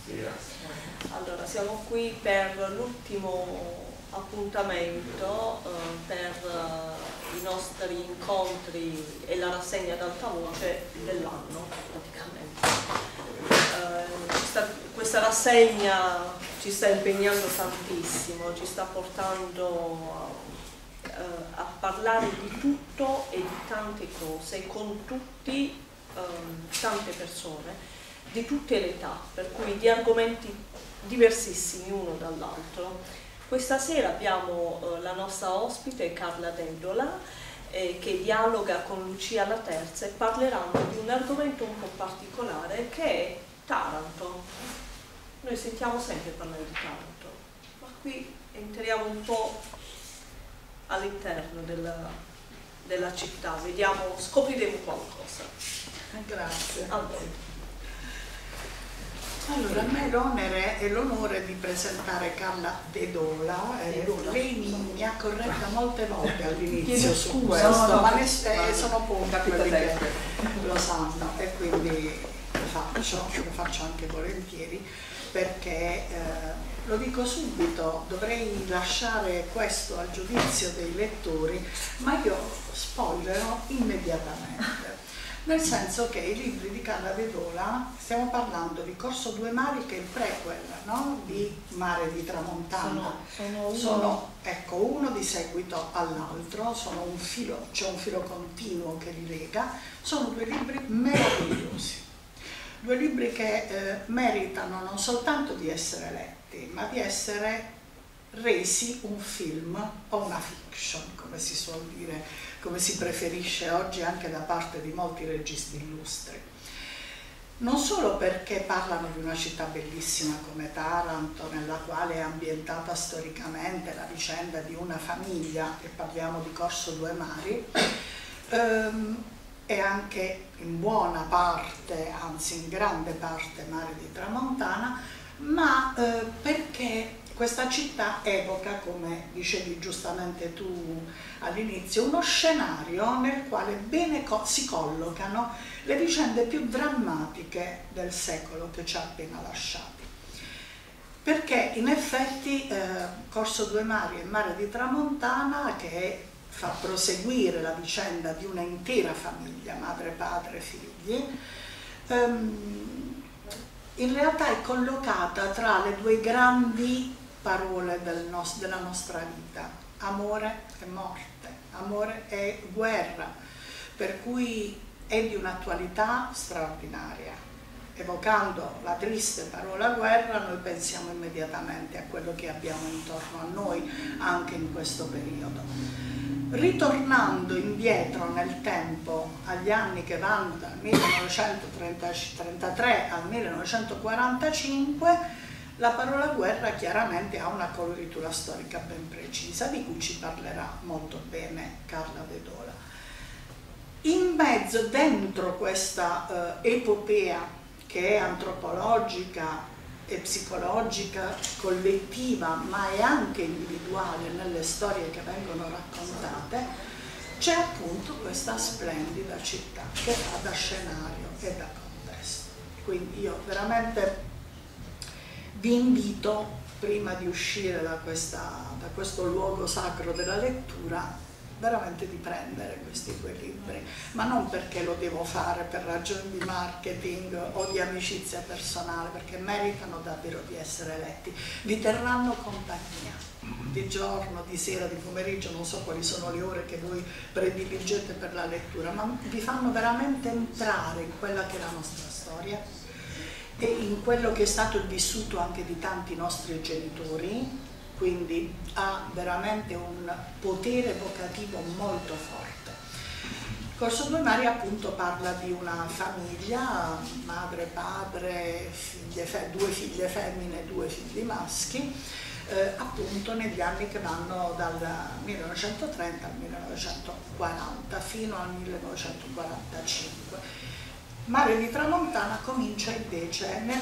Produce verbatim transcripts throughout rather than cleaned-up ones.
Allora, siamo qui per l'ultimo appuntamento eh, per eh, i nostri incontri e la rassegna ad alta voce dell'anno, praticamente. Eh, questa, questa rassegna ci sta impegnando tantissimo, ci sta portando eh, a parlare di tutto e di tante cose, con tutti, eh, tante persone, di tutte le età, per cui di argomenti diversissimi uno dall'altro. Questa sera abbiamo eh, la nostra ospite Carla Dedola eh, che dialoga con Lucia La Terza e parleranno di un argomento un po' particolare che è Taranto. Noi sentiamo sempre parlare di Taranto, ma qui entriamo un po' all'interno della, della città, vediamo, scopriremo qualcosa. Grazie. Allora. Allora, a me l'onere e l'onore di presentare Carla Dedola. Eh, lei mi ha corretta molte volte all'inizio su questo, no, no, ma ne, eh, sono pochi quelli che lo sanno e quindi lo faccio, lo faccio anche volentieri perché, eh, lo dico subito, dovrei lasciare questo al giudizio dei lettori, ma io spoilerò immediatamente. Nel senso che i libri di Carla Dedola, stiamo parlando di Corso Due Mari, che è il prequel, no? Di Mare di Tramontana, sono, sono, uno... sono ecco, uno di seguito all'altro, sono un filo, c'è un filo continuo che li lega, sono due libri meravigliosi, due libri che eh, meritano non soltanto di essere letti, ma di essere resi un film o una fiction, come si suol dire, come si preferisce oggi anche da parte di molti registi illustri. Non solo perché parlano di una città bellissima come Taranto, nella quale è ambientata storicamente la vicenda di una famiglia, e parliamo di Corso Due Mari, ehm, e anche in buona parte, anzi in grande parte, Mare di Tramontana, ma eh, perché questa città evoca, come dicevi giustamente tu all'inizio, uno scenario nel quale bene co si collocano le vicende più drammatiche del secolo che ci ha appena lasciati. Perché in effetti eh, Corso Due Mari e Mare di Tramontana, che fa proseguire la vicenda di una intera famiglia, madre, padre, figli, ehm, in realtà è collocata tra le due grandi parole del nos della nostra vita, amore e morte, amore e guerra, per cui è di un'attualità straordinaria. Evocando la triste parola guerra, noi pensiamo immediatamente a quello che abbiamo intorno a noi anche in questo periodo. Ritornando indietro nel tempo agli anni che vanno dal millenovecentotrentatré al millenovecentoquarantacinque, la parola guerra chiaramente ha una coloritura storica ben precisa, di cui ci parlerà molto bene Carla Dedola. In mezzo, dentro questa eh, epopea che è antropologica e psicologica, collettiva, ma è anche individuale nelle storie che vengono raccontate, c'è appunto questa splendida città che fa da scenario e da contesto. Quindi io veramente vi invito, prima di uscire da, questa, da questo luogo sacro della lettura, veramente di prendere questi due libri, ma non perché lo devo fare per ragioni di marketing o di amicizia personale, perché meritano davvero di essere letti. Vi terranno compagnia, di giorno, di sera, di pomeriggio, non so quali sono le ore che voi prediligete per la lettura, ma vi fanno veramente entrare in quella che è la nostra storia e in quello che è stato il vissuto anche di tanti nostri genitori, quindi ha veramente un potere evocativo molto forte. Corso Due Mari appunto parla di una famiglia, madre, padre, figlie, due figlie femmine e due figli maschi, eh, appunto negli anni che vanno dal millenovecentotrenta al millenovecentoquaranta fino al millenovecentoquarantacinque. Mare di Tramontana comincia invece nel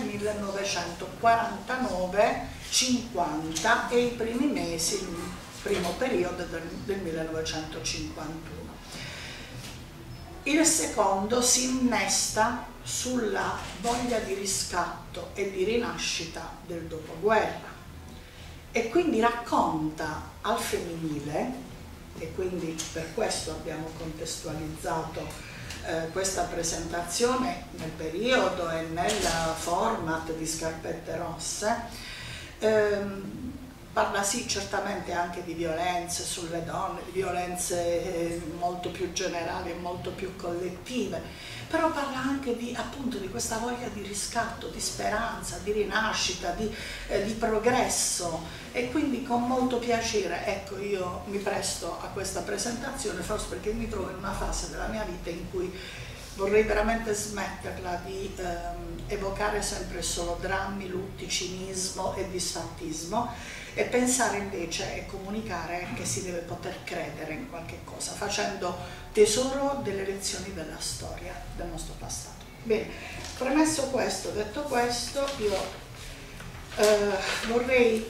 millenovecentoquarantanove cinquanta e i primi mesi, il primo periodo del, del millenovecentocinquantuno. Il secondo si innesta sulla voglia di riscatto e di rinascita del dopoguerra, e quindi racconta al femminile, e quindi per questo abbiamo contestualizzato eh, questa presentazione nel periodo e nel format di Scarpette Rosse. ehm, Parla sì certamente anche di violenze sulle donne, di violenze eh, molto più generali e molto più collettive, però parla anche di, appunto, di questa voglia di riscatto, di speranza, di rinascita, di, eh, di progresso, e quindi con molto piacere, ecco, io mi presto a questa presentazione, forse perché mi trovo in una fase della mia vita in cui vorrei veramente smetterla di ehm, evocare sempre solo drammi, lutti, cinismo e disfattismo, e pensare invece e comunicare che si deve poter credere in qualche cosa, facendo tesoro delle lezioni della storia del nostro passato. Bene, premesso questo, detto questo, io eh, vorrei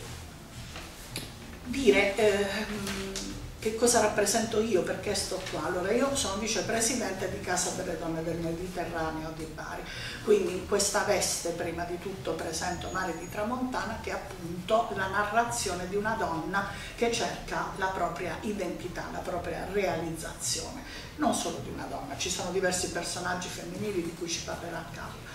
dire eh, che cosa rappresento io, perché sto qua. Allora, io sono vicepresidente di Casa delle Donne del Mediterraneo di Bari, quindi in questa veste prima di tutto presento Mare di Tramontana, che è appunto la narrazione di una donna che cerca la propria identità, la propria realizzazione, non solo di una donna, ci sono diversi personaggi femminili di cui ci parlerà Carla.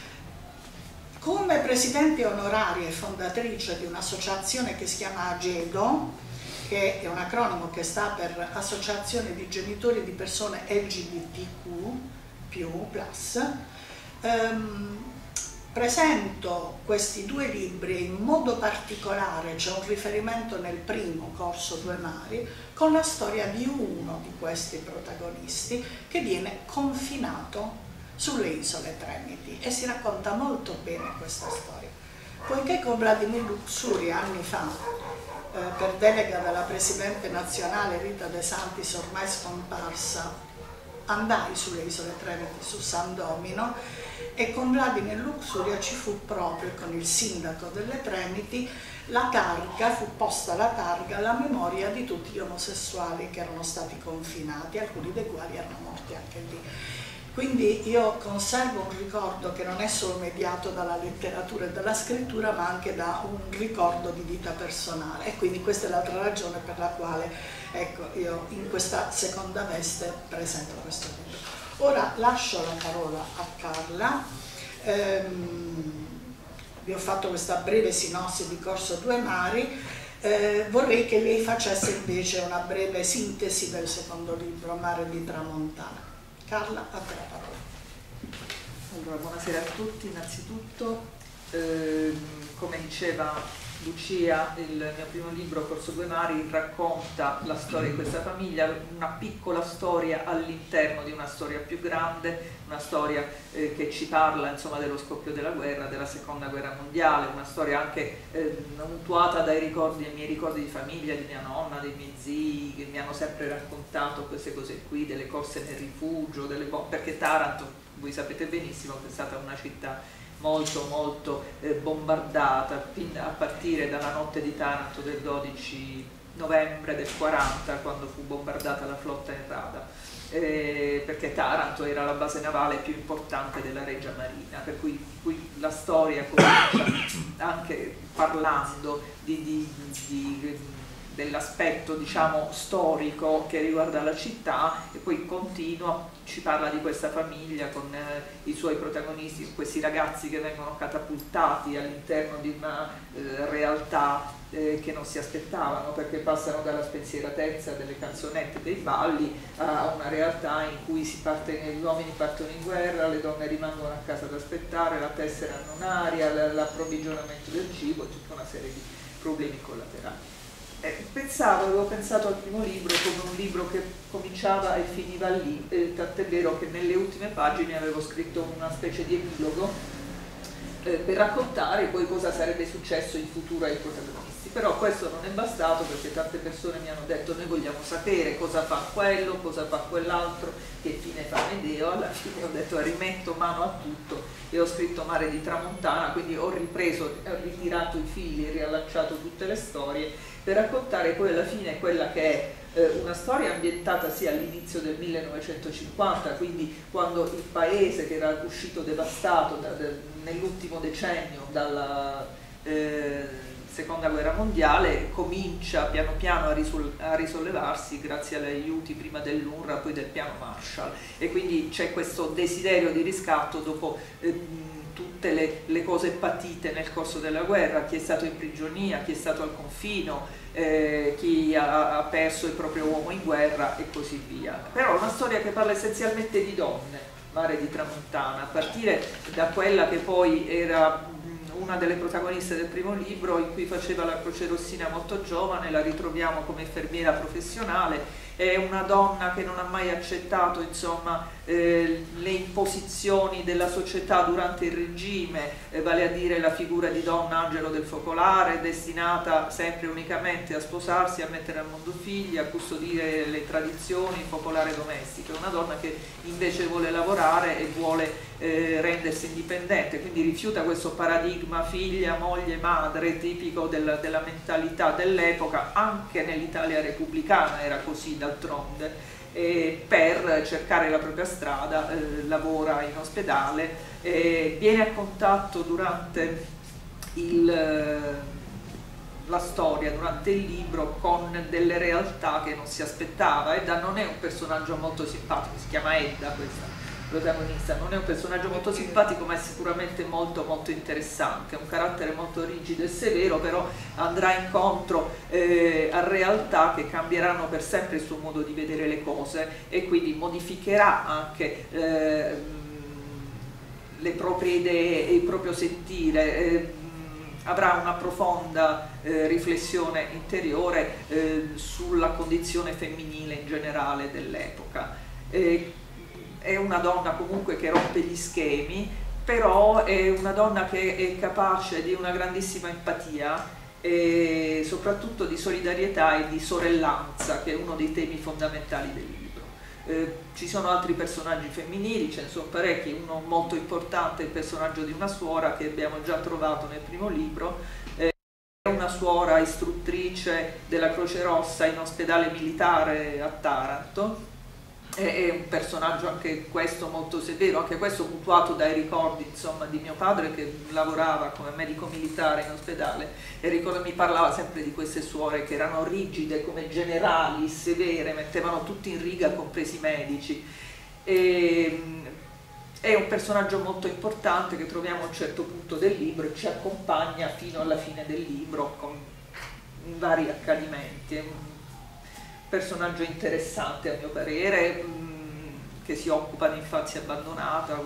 Come presidente onoraria e fondatrice di un'associazione che si chiama AGEDO, che è un acronimo che sta per Associazione di Genitori di Persone L G B T Q più, plus, ehm, presento questi due libri, e in modo particolare c'è un riferimento nel primo, Corso Due Mari, con la storia di uno di questi protagonisti che viene confinato sulle isole Tremiti, e si racconta molto bene questa storia. Poiché con Vladimir Luxuria anni fa, eh, per delega della Presidente nazionale Rita De Santis, ormai scomparsa, andai sulle isole Tremiti, su San Domino, e con Vladimir Luxuria ci fu proprio, con il sindaco delle Tremiti, la targa, fu posta la targa alla memoria di tutti gli omosessuali che erano stati confinati, alcuni dei quali erano morti anche lì. Quindi io conservo un ricordo che non è solo mediato dalla letteratura e dalla scrittura, ma anche da un ricordo di vita personale, e quindi questa è l'altra ragione per la quale, ecco, io in questa seconda veste presento questo libro. Ora lascio la parola a Carla. Ehm, vi ho fatto questa breve sinossi di Corso Due Mari. Eh, vorrei che lei facesse invece una breve sintesi del secondo libro, Mare di Tramontana. Carla, a te la parola. Allora, buonasera a tutti. Innanzitutto, eh, come diceva Lucia, il mio primo libro, Corso Due Mari, racconta la storia di questa famiglia, una piccola storia all'interno di una storia più grande, una storia eh, che ci parla, insomma, dello scoppio della guerra, della seconda guerra mondiale, una storia anche eh, mutuata dai ricordi, ai miei ricordi di famiglia, di mia nonna, dei miei zii, che mi hanno sempre raccontato queste cose qui, delle corse nel rifugio, delle perché Taranto, voi sapete benissimo che è stata una città molto molto eh, bombardata, fin a partire dalla notte di Taranto del dodici novembre del quaranta, quando fu bombardata la flotta in rada, eh, perché Taranto era la base navale più importante della Regia Marina, per cui, cui la storia comincia anche parlando di, di, di dell'aspetto, diciamo, storico che riguarda la città, e poi continua, ci parla di questa famiglia con eh, i suoi protagonisti, questi ragazzi che vengono catapultati all'interno di una eh, realtà eh, che non si aspettavano, perché passano dalla spensieratezza delle canzonette, dei balli, a una realtà in cui si parte, gli uomini partono in guerra, le donne rimangono a casa ad aspettare, la tessera non aria, l'approvvigionamento del cibo e tutta una serie di problemi collaterali. Eh, pensavo, avevo pensato al primo libro come un libro che cominciava e finiva lì, eh, tant'è vero che nelle ultime pagine avevo scritto una specie di epilogo eh, per raccontare poi cosa sarebbe successo in futuro ai protagonisti. protagonisti, però questo non è bastato perché tante persone mi hanno detto noi vogliamo sapere cosa fa quello, cosa fa quell'altro, che fine fa Medeo. Alla fine ho detto rimetto mano a tutto e ho scritto Mare di Tramontana, quindi ho ripreso, ho ritirato i fili, riallacciato tutte le storie per raccontare poi alla fine quella che è una storia ambientata sì all'inizio del millenovecentocinquanta, quindi quando il paese, che era uscito devastato da, da, nell'ultimo decennio dalla eh, seconda guerra mondiale, comincia piano piano a, risol a risollevarsi grazie agli aiuti prima dell'U N R W A, poi del piano Marshall, e quindi c'è questo desiderio di riscatto dopo eh, tutte le, le cose patite nel corso della guerra, chi è stato in prigionia, chi è stato al confino, Eh, chi ha, ha perso il proprio uomo in guerra e così via. Però è una storia che parla essenzialmente di donne, Mare di Tramontana, a partire da quella che poi era mh, una delle protagoniste del primo libro, in cui faceva la Croce Rossina molto giovane, la ritroviamo come infermiera professionale, è una donna che non ha mai accettato insomma, eh, le imposizioni della società durante il regime, eh, vale a dire la figura di donna angelo del focolare, destinata sempre unicamente a sposarsi, a mettere al mondo figli, a custodire le tradizioni popolari domestiche, una donna che invece vuole lavorare e vuole eh, rendersi indipendente, quindi rifiuta questo paradigma figlia, moglie, madre, tipico della, della mentalità dell'epoca, anche nell'Italia repubblicana era così d'altronde. E per cercare la propria strada eh, lavora in ospedale, eh, viene a contatto durante il, la storia, durante il libro, con delle realtà che non si aspettava. Edda non è un personaggio molto simpatico, si chiama Edda questa protagonista, non è un personaggio molto simpatico, ma è sicuramente molto molto interessante, ha un carattere molto rigido e severo, però andrà incontro eh, a realtà che cambieranno per sempre il suo modo di vedere le cose e quindi modificherà anche eh, le proprie idee e il proprio sentire, eh, avrà una profonda eh, riflessione interiore eh, sulla condizione femminile in generale dell'epoca. Eh, È una donna comunque che rompe gli schemi, però è una donna che è capace di una grandissima empatia e soprattutto di solidarietà e di sorellanza, che è uno dei temi fondamentali del libro. Eh, ci sono altri personaggi femminili, ce ne sono parecchi, uno molto importante è il personaggio di una suora che abbiamo già trovato nel primo libro, eh, è una suora istruttrice della Croce Rossa in ospedale militare a Taranto. È un personaggio anche questo molto severo, anche questo mutuato dai ricordi insomma, di mio padre che lavorava come medico militare in ospedale e ricordo, mi parlava sempre di queste suore che erano rigide come generali, severe, mettevano tutti in riga compresi i medici. E, è un personaggio molto importante che troviamo a un certo punto del libro e ci accompagna fino alla fine del libro con vari accadimenti. È un personaggio interessante a mio parere, mh, che si occupa di infanzia abbandonata,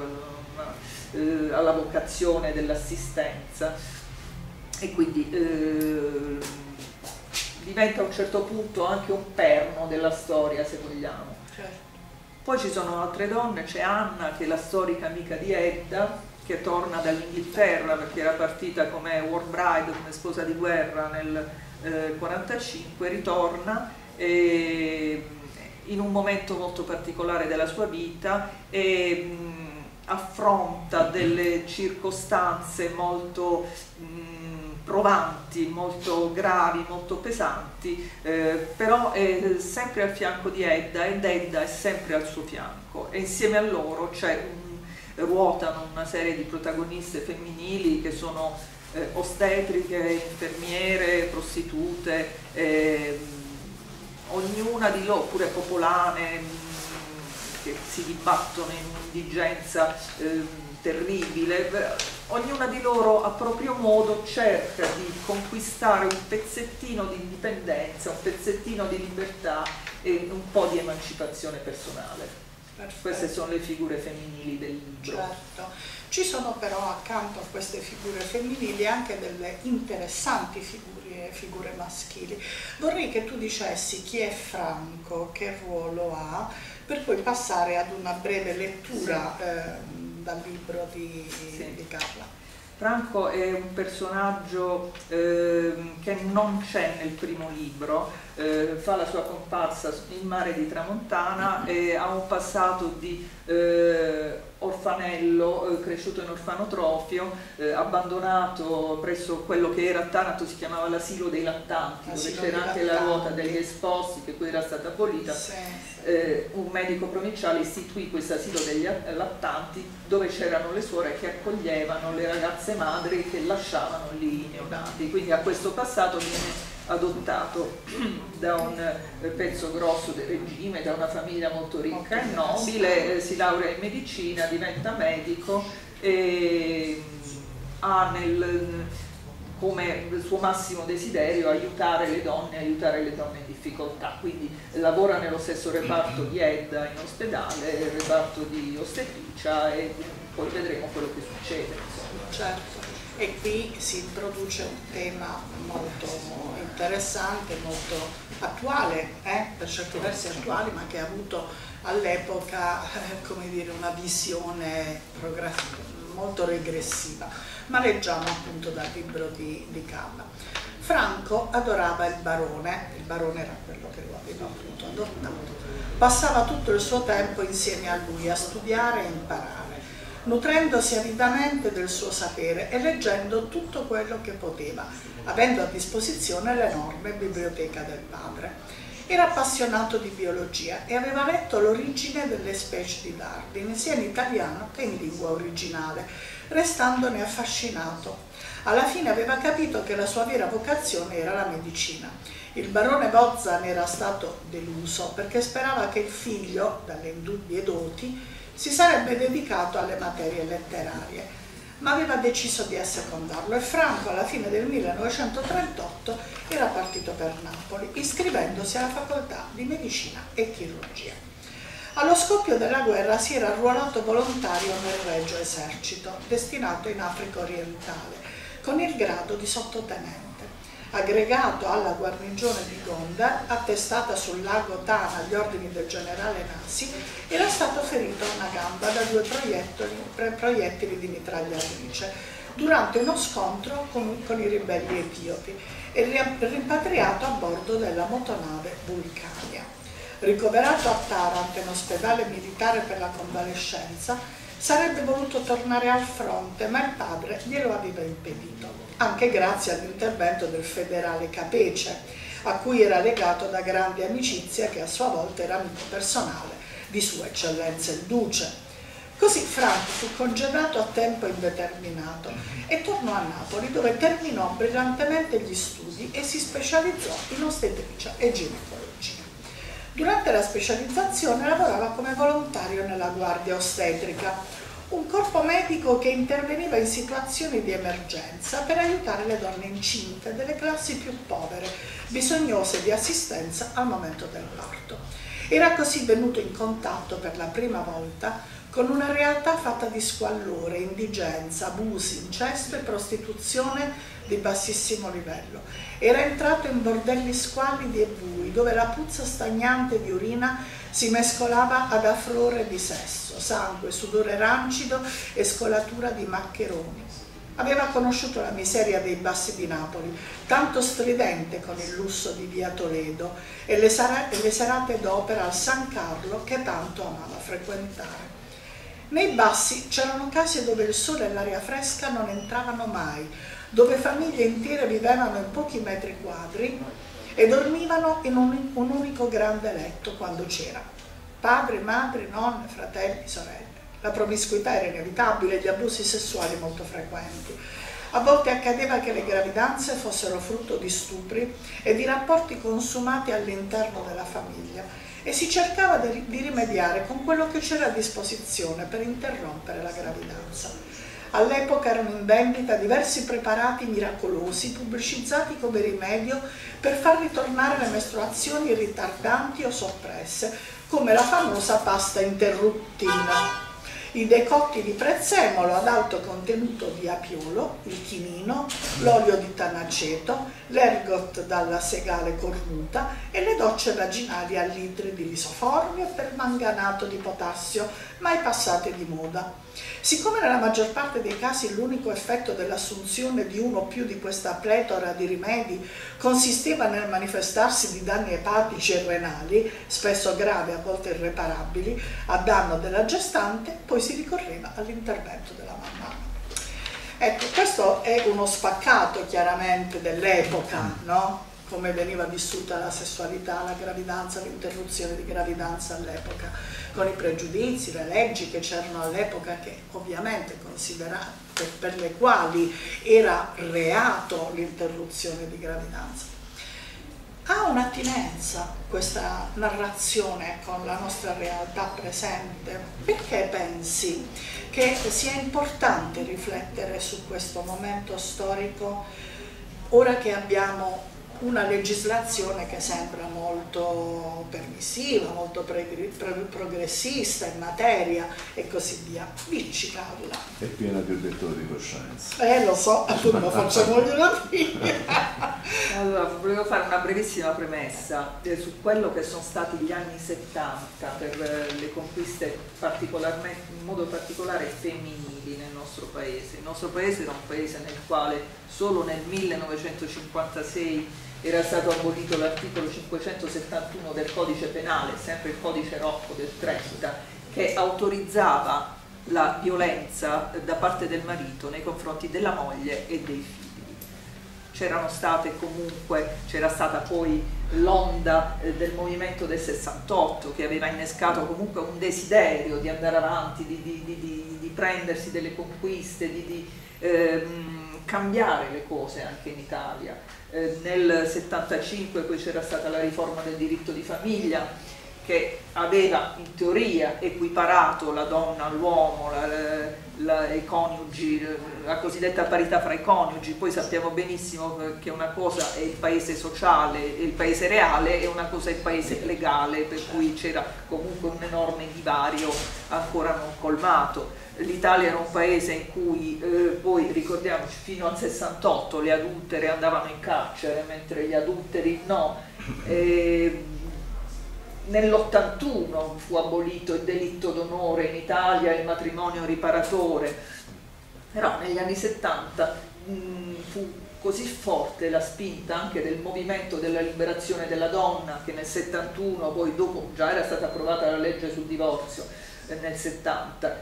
eh, alla vocazione dell'assistenza e quindi eh, diventa a un certo punto anche un perno della storia, se vogliamo. Certo. Poi ci sono altre donne, c'è Anna che è la storica amica di Edda, che torna dall'Inghilterra perché era partita come war bride, come sposa di guerra nel millenovecentoquarantacinque, ritorna E, in un momento molto particolare della sua vita e mh, affronta delle circostanze molto mh, provanti, molto gravi, molto pesanti, eh, però è sempre al fianco di Edda ed Edda è sempre al suo fianco e insieme a loro c'è un, ruotano una serie di protagoniste femminili che sono eh, ostetriche, infermiere, prostitute, eh, ognuna di loro, oppure popolane, mh, che si dibattono in un'indigenza eh, terribile, ognuna di loro a proprio modo cerca di conquistare un pezzettino di indipendenza, un pezzettino di libertà e un po' di emancipazione personale. Perfetto. Queste sono le figure femminili del libro. Certo. Ci sono però accanto a queste figure femminili anche delle interessanti figure, figure maschili. Vorrei che tu dicessi chi è Franco, che ruolo ha, per poi passare ad una breve lettura sì. eh, dal libro di, sì. di Carla. Franco è un personaggio eh, che non c'è nel primo libro, eh, fa la sua comparsa in Mare di Tramontana e ha un passato di eh, orfanello, eh, cresciuto in orfanotrofio, eh, abbandonato presso quello che era a Taranto, si chiamava l'asilo dei lattanti, dove c'era anche la ruota degli esposti che poi era stata abolita. Sì, sì. Eh, un medico provinciale istituì questo asilo degli lattanti dove c'erano le suore che accoglievano le ragazze madri che lasciavano lì i neonati, quindi a questo passato viene adottato da un pezzo grosso del regime, da una famiglia molto ricca e nobile, eh, si laurea in medicina, diventa medico e ha nel, come suo massimo desiderio aiutare le donne, aiutare le donne in difficoltà, quindi lavora nello stesso reparto di Edda in ospedale, il reparto di ostetricia e poi vedremo quello che succede. Insomma. Certo. E qui si introduce un tema molto interessante, molto attuale, eh? per certi versi attuali, ma che ha avuto all'epoca eh, come dire, una visione molto regressiva. Ma leggiamo appunto dal libro di, di Calla. Franco adorava il barone, il barone era quello che lo aveva appunto adottato, passava tutto il suo tempo insieme a lui a studiare e imparare, nutrendosi avidamente del suo sapere e leggendo tutto quello che poteva, avendo a disposizione l'enorme biblioteca del padre. Era appassionato di biologia e aveva letto l'origine delle specie di Darwin, sia in italiano che in lingua originale, restandone affascinato. Alla fine aveva capito che la sua vera vocazione era la medicina. Il barone Bozza ne era stato deluso perché sperava che il figlio, dalle indubbie doti, si sarebbe dedicato alle materie letterarie, ma aveva deciso di assecondarlo e Franco alla fine del millenovecentotrentotto era partito per Napoli, iscrivendosi alla facoltà di medicina e chirurgia. Allo scoppio della guerra si era arruolato volontario nel Regio Esercito, destinato in Africa orientale, con il grado di sottotenente. Aggregato alla guarnigione di Gondar, attestata sul lago Tana agli ordini del generale Nasi, era stato ferito a una gamba da due proiettili, proiettili di mitragliatrice durante uno scontro con, con i ribelli etiopi e rimpatriato a bordo della motonave Vulcania. Ricoverato a Taranto in ospedale militare per la convalescenza, sarebbe voluto tornare al fronte, ma il padre glielo aveva impedito, anche grazie all'intervento del federale Capece, a cui era legato da grande amicizia, che a sua volta era amico personale di Sua Eccellenza il Duce. Così Franco fu congedato a tempo indeterminato e tornò a Napoli, dove terminò brillantemente gli studi e si specializzò in ostetricia e ginecologia. Durante la specializzazione lavorava come volontario nella guardia ostetrica, un corpo medico che interveniva in situazioni di emergenza per aiutare le donne incinte delle classi più povere, bisognose di assistenza al momento del parto. Era così venuto in contatto per la prima volta con una realtà fatta di squallore, indigenza, abusi, incesto e prostituzione di bassissimo livello. Era entrato in bordelli squallidi e bui, dove la puzza stagnante di urina si mescolava ad afflore di sesso, sangue, sudore rancido e scolatura di maccheroni. Aveva conosciuto la miseria dei bassi di Napoli, tanto stridente con il lusso di via Toledo e le, e le serate d'opera al San Carlo che tanto amava frequentare. Nei bassi c'erano case dove il sole e l'aria fresca non entravano mai, dove famiglie intere vivevano in pochi metri quadri e dormivano in un, un unico grande letto quando c'era. Padri, madri, nonne, fratelli, sorelle. La promiscuità era inevitabile e gli abusi sessuali molto frequenti. A volte accadeva che le gravidanze fossero frutto di stupri e di rapporti consumati all'interno della famiglia e si cercava di rimediare con quello che c'era a disposizione per interrompere la gravidanza. All'epoca erano in vendita diversi preparati miracolosi pubblicizzati come rimedio per far ritornare le mestruazioni ritardanti o soppresse, come la famosa pasta interruttina. i decotti di prezzemolo ad alto contenuto di apiolo, il chinino, l'olio di tanaceto, l'ergot dalla segale cornuta e le docce vaginali a litri di lisoformio e permanganato di potassio, mai passate di moda. Siccome nella maggior parte dei casi l'unico effetto dell'assunzione di uno o più di questa pletora di rimedi consisteva nel manifestarsi di danni epatici e renali, spesso gravi, a volte irreparabili, a danno della gestante, poi si ricorreva all'intervento della mamma. Ecco, questo è uno spaccato chiaramente dell'epoca, no? Come veniva vissuta la sessualità, la gravidanza, l'interruzione di gravidanza all'epoca, con i pregiudizi, le leggi che c'erano all'epoca, che ovviamente considerate, per, per le quali era reato l'interruzione di gravidanza. Ha un'attinenza questa narrazione con la nostra realtà presente? Perché pensi che sia importante riflettere su questo momento storico ora che abbiamo una legislazione che sembra molto permissiva, molto progressista in materia e così via? Dici, Carla. È piena di obiettori di coscienza. Eh, lo so, tu non facciamo una figlia. Allora, volevo fare una brevissima premessa eh, su quello che sono stati gli anni settanta per eh, le conquiste particolarmente, in modo particolare femminili nel nostro paese. Il nostro paese era un paese nel quale solo nel millenovecentocinquantasei era stato abolito l'articolo cinquecentosettantuno del codice penale, sempre il codice Rocco del trenta, che autorizzava la violenza da parte del marito nei confronti della moglie e dei figli. C'erano state comunque, c'era stata poi l'onda eh, del movimento del sessantotto che aveva innescato comunque un desiderio di andare avanti, di, di, di, di, di prendersi delle conquiste, di, di ehm, cambiare le cose anche in Italia. Eh, nel settantacinque poi c'era stata la riforma del diritto di famiglia che aveva in teoria equiparato la donna all'uomo, la, la, i coniugi, la cosiddetta parità fra i coniugi. Poi sappiamo benissimo che una cosa è il paese sociale e il paese reale e una cosa è il paese legale, per cui c'era comunque un enorme divario ancora non colmato. L'Italia era un paese in cui, eh, poi ricordiamoci, fino al sessantotto le adultere andavano in carcere mentre gli adulteri no. Eh, nell'ottantuno fu abolito il delitto d'onore in Italia, il matrimonio riparatore, però negli anni settanta mh, fu così forte la spinta anche del movimento della liberazione della donna che nel settantuno, poi dopo già era stata approvata la legge sul divorzio, nel settanta,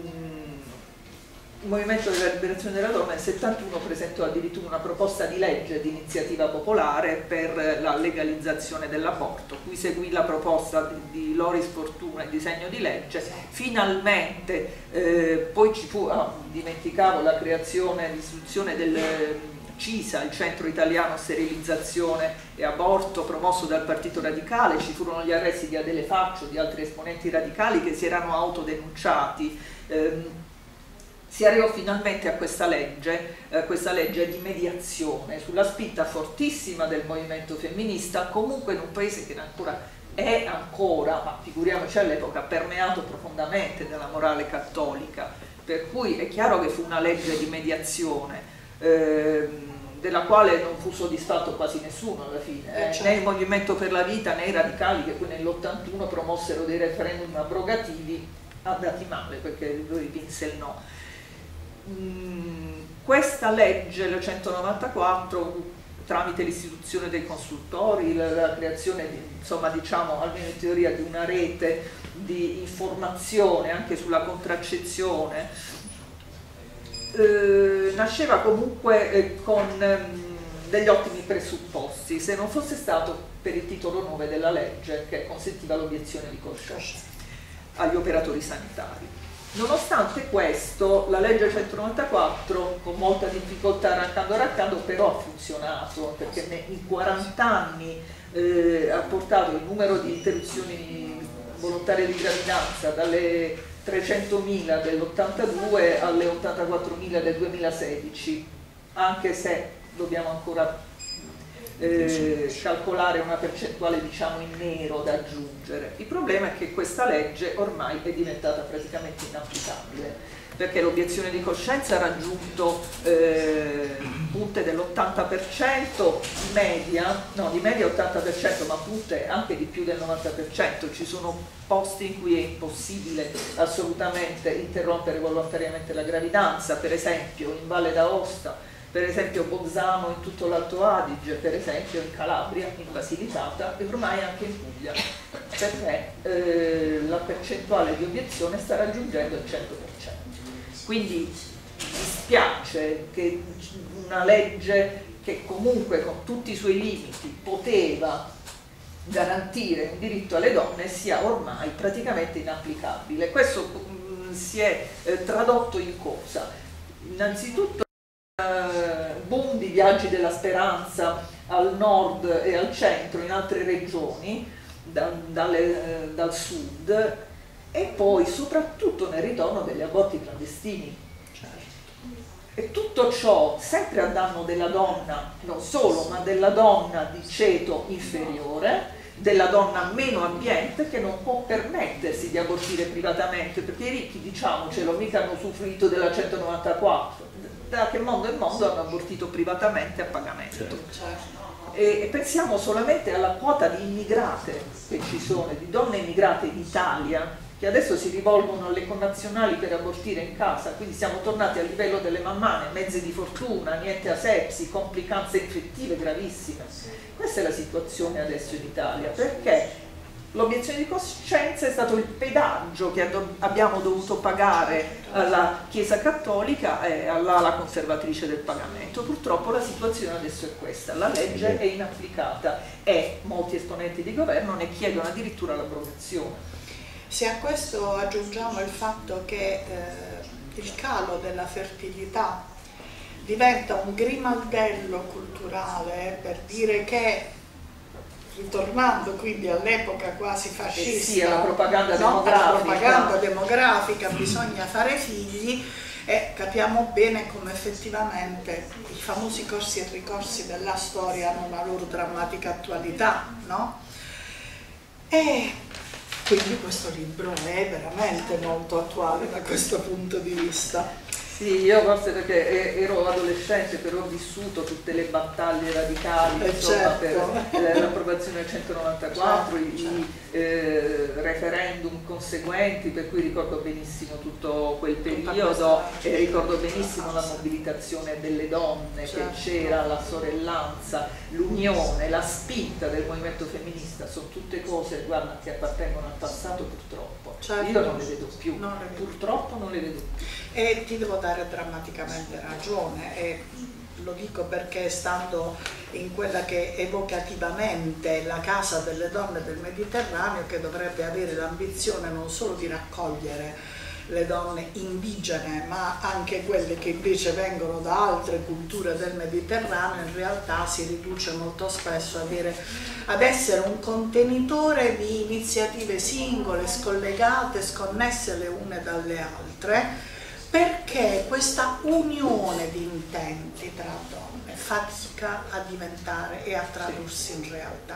il movimento della liberazione della donna nel settantuno presentò addirittura una proposta di legge di iniziativa popolare per la legalizzazione dell'aborto, cui seguì la proposta di, di Loris Fortuna, il disegno di legge. Finalmente eh, poi ci fu, ah, dimenticavo la creazione, l'istituzione del CISA, il Centro Italiano Sterilizzazione e Aborto, promosso dal Partito Radicale. Ci furono gli arresti di Adele Faccio, di altri esponenti radicali che si erano autodenunciati. Eh, si arrivò finalmente a questa legge, eh, questa legge di mediazione, sulla spinta fortissima del movimento femminista, comunque in un paese che ancora è ancora, ma figuriamoci all'epoca, permeato profondamente dalla morale cattolica, per cui è chiaro che fu una legge di mediazione, eh, della quale non fu soddisfatto quasi nessuno alla fine, eh? Certo. Né il Movimento per la Vita né i radicali, che poi nell'ottantuno promossero dei referendum abrogativi, andati male perché lui vinse il no. Mm, questa legge, la centonovantaquattro, tramite l'istituzione dei consultori, la, la creazione di, insomma, diciamo, almeno in teoria, di una rete di informazione anche sulla contraccezione, Eh, nasceva comunque eh, con ehm, degli ottimi presupposti, se non fosse stato per il titolo nove della legge che consentiva l'obiezione di coscienza agli operatori sanitari. Nonostante questo, la legge centonovantaquattro, con molta difficoltà, arrancando arrancando, però ha funzionato, perché in quaranta anni eh, ha portato il numero di interruzioni volontarie di gravidanza dalle trecentomila dell'ottantadue alle ottantaquattromila del duemilasedici, anche se dobbiamo ancora eh, calcolare una percentuale diciamo in nero da aggiungere. Il problema è che questa legge ormai è diventata praticamente inapplicabile, perché l'obiezione di coscienza ha raggiunto eh, punte dell'ottanta per cento, media, no di media ottanta per cento, ma punte anche di più del novanta per cento. Ci sono posti in cui è impossibile assolutamente interrompere volontariamente la gravidanza, per esempio in Valle d'Aosta, per esempio Bolzano in tutto l'Alto Adige, per esempio in Calabria, in Basilicata e ormai anche in Puglia, perché eh, la percentuale di obiezione sta raggiungendo il cento per cento. Quindi mi dispiace che una legge che comunque con tutti i suoi limiti poteva garantire un diritto alle donne sia ormai praticamente inapplicabile. Questo mh, si è eh, tradotto in cosa? Innanzitutto eh, boom di viaggi della speranza al nord e al centro in altre regioni, da, dalle, eh, dal sud, e poi soprattutto nel ritorno degli aborti clandestini. E tutto ciò sempre a danno della donna, non solo, ma della donna di ceto inferiore, della donna meno abbiente che non può permettersi di abortire privatamente, perché i ricchi, diciamocelo, mica hanno usufruito della centonovantaquattro, da che mondo e mondo hanno abortito privatamente a pagamento. Certo. E pensiamo solamente alla quota di immigrate che ci sono, di donne immigrate in Italia, che adesso si rivolgono alle connazionali per abortire in casa, quindi siamo tornati al livello delle mammane, mezze di fortuna, niente asepsi, complicanze infettive gravissime. Questa è la situazione adesso in Italia, perché l'obiezione di coscienza è stato il pedaggio che abbiamo dovuto pagare alla Chiesa Cattolica e all'ala conservatrice del pagamento. Purtroppo la situazione adesso è questa, la legge è inapplicata e molti esponenti di governo ne chiedono addirittura l'abrogazione. Se a questo aggiungiamo il fatto che eh, il calo della fertilità diventa un grimaldello culturale per dire che, ritornando quindi all'epoca quasi fascista, sì, alla propaganda, no? demografica. alla propaganda demografica, bisogna fare figli, e capiamo bene come effettivamente i famosi corsi e ricorsi della storia hanno una loro drammatica attualità, no? E quindi questo libro è veramente molto attuale da questo punto di vista. Sì, io forse perché ero adolescente, però ho vissuto tutte le battaglie radicali, eh insomma, certo. per l'approvazione del centonovantaquattro, certo, i certo. Eh, referendum conseguenti, per cui ricordo benissimo tutto quel periodo e ricordo benissimo la mobilitazione delle donne, certo, che c'era, la sorellanza, l'unione, la spinta del movimento femminista, sono tutte cose, guarda, che appartengono al passato purtroppo. Certo. Io non le vedo più, non le vedo. Purtroppo non le vedo più. E ti devo dare drammaticamente ragione, e lo dico perché stando in quella che evocativamente è la casa delle donne del Mediterraneo, che dovrebbe avere l'ambizione non solo di raccogliere le donne indigene ma anche quelle che invece vengono da altre culture del Mediterraneo, in realtà si riduce molto spesso ad, avere, ad essere un contenitore di iniziative singole, scollegate, sconnesse le une dalle altre, perché questa unione di intenti tra donne fatica a diventare e a tradursi in realtà.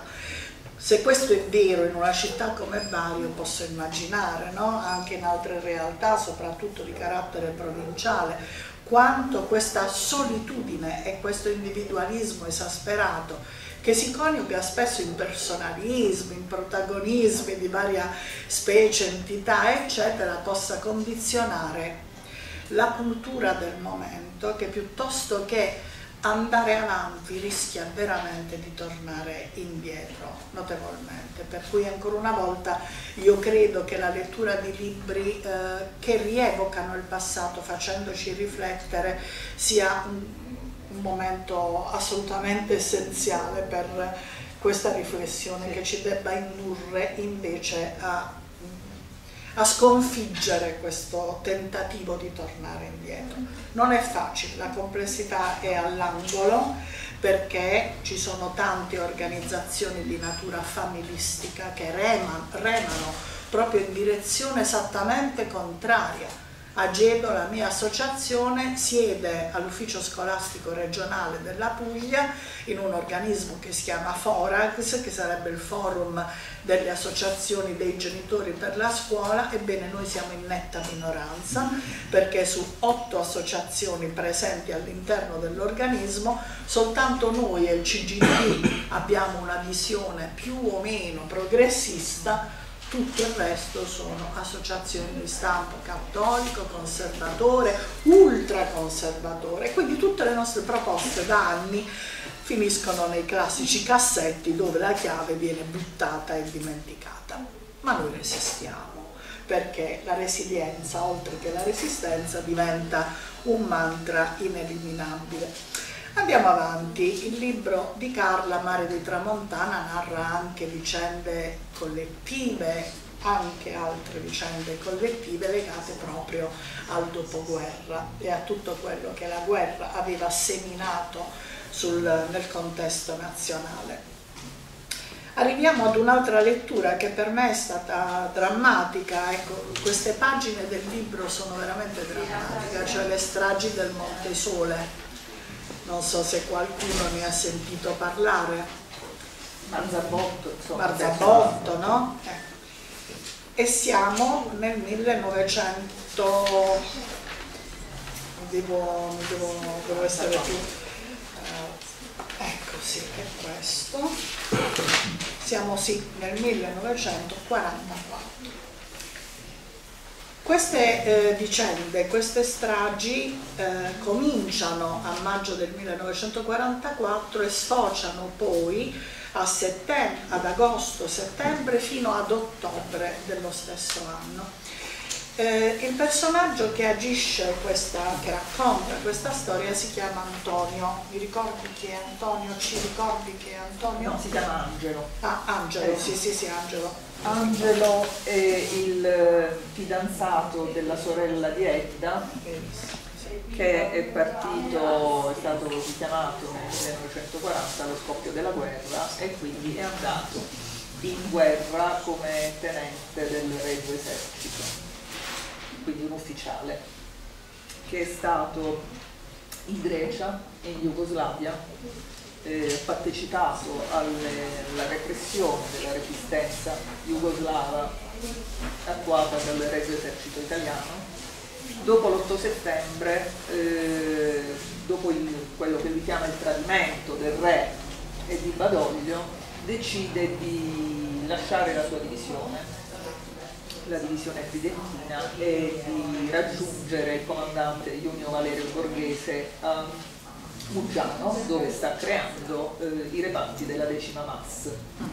Se questo è vero in una città come Bari, io posso immaginare, no? Anche in altre realtà, soprattutto di carattere provinciale, quanto questa solitudine e questo individualismo esasperato, che si coniuga spesso in personalismi, in protagonismi di varia specie, entità, eccetera, possa condizionare la cultura del momento, che piuttosto che andare avanti rischia veramente di tornare indietro notevolmente. Per cui ancora una volta io credo che la lettura di libri eh, che rievocano il passato facendoci riflettere sia un, un momento assolutamente essenziale per questa riflessione, che ci debba indurre invece a a sconfiggere questo tentativo di tornare indietro. Non è facile, la complessità è all'angolo, perché ci sono tante organizzazioni di natura familistica che remano, remano proprio in direzione esattamente contraria Agedo, la mia associazione, siede all'ufficio scolastico regionale della Puglia in un organismo che si chiama Forax, che sarebbe il forum delle associazioni dei genitori per la scuola. Ebbene, noi siamo in netta minoranza, perché su otto associazioni presenti all'interno dell'organismo soltanto noi e il C G I T abbiamo una visione più o meno progressista. Tutto il resto sono associazioni di stampo cattolico, conservatore, ultraconservatore, quindi tutte le nostre proposte da anni finiscono nei classici cassetti dove la chiave viene buttata e dimenticata. Ma noi resistiamo, perché la resilienza, oltre che la resistenza, diventa un mantra ineliminabile. Andiamo avanti. Il libro di Carla, Mare di Tramontana, narra anche vicende collettive, anche altre vicende collettive legate proprio al dopoguerra e a tutto quello che la guerra aveva seminato sul, nel contesto nazionale. Arriviamo ad un'altra lettura che per me è stata drammatica. Ecco, queste pagine del libro sono veramente drammatiche, cioè le stragi del Monte Sole. Non so se qualcuno ne ha sentito parlare. Marzabotto, insomma. Marzabotto, no? Eh. E siamo nel millenovecento, devo, devo, devo essere più, uh, ecco sì, è questo, siamo sì nel millenovecentoquarantaquattro. Queste eh, vicende, queste stragi eh, cominciano a maggio del millenovecentoquarantaquattro e sfociano poi a settembre, ad agosto-settembre fino ad ottobre dello stesso anno. Eh, il personaggio che agisce questa, che racconta questa storia si chiama Antonio. Mi ricordi chi è Antonio? Ci ricordi che è Antonio? No, si chiama Angelo. Ah, Angelo, Eh, sì, sì, sì, Angelo. Angelo è il fidanzato della sorella di Edda, che è partito, è stato richiamato nel millenovecentoquaranta allo scoppio della guerra e quindi è andato in guerra come tenente del Regio Esercito, quindi un ufficiale che è stato in Grecia e in Jugoslavia. Eh, partecipato alle, alla repressione della resistenza jugoslava attuata dal Regio Esercito Italiano. Dopo l'otto settembre, eh, dopo il, quello che lui chiama il tradimento del re e di Badoglio, decide di lasciare la sua divisione, la divisione tridentina, e di raggiungere il comandante Junio Valerio Borghese a Muggiano, dove sta creando eh, i reparti della decima M A S,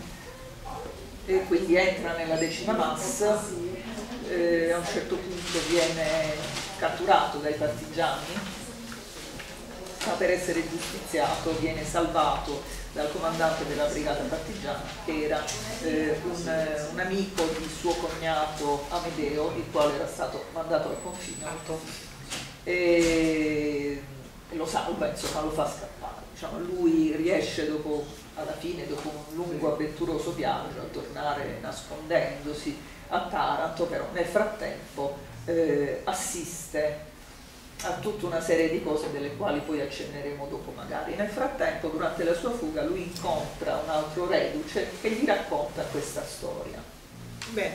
e quindi entra nella decima M A S. Eh, a un certo punto viene catturato dai partigiani, ma per essere giustiziato viene salvato dal comandante della brigata partigiana, che era eh, un, un amico di suo cognato Amedeo, il quale era stato mandato al confino, e lo salva, insomma lo fa scappare. Diciamo, lui riesce dopo, alla fine, dopo un lungo avventuroso viaggio, a tornare nascondendosi a Taranto, però nel frattempo eh, assiste a tutta una serie di cose delle quali poi accenneremo dopo magari. Nel frattempo, durante la sua fuga, lui incontra un altro reduce che gli racconta questa storia. Bene.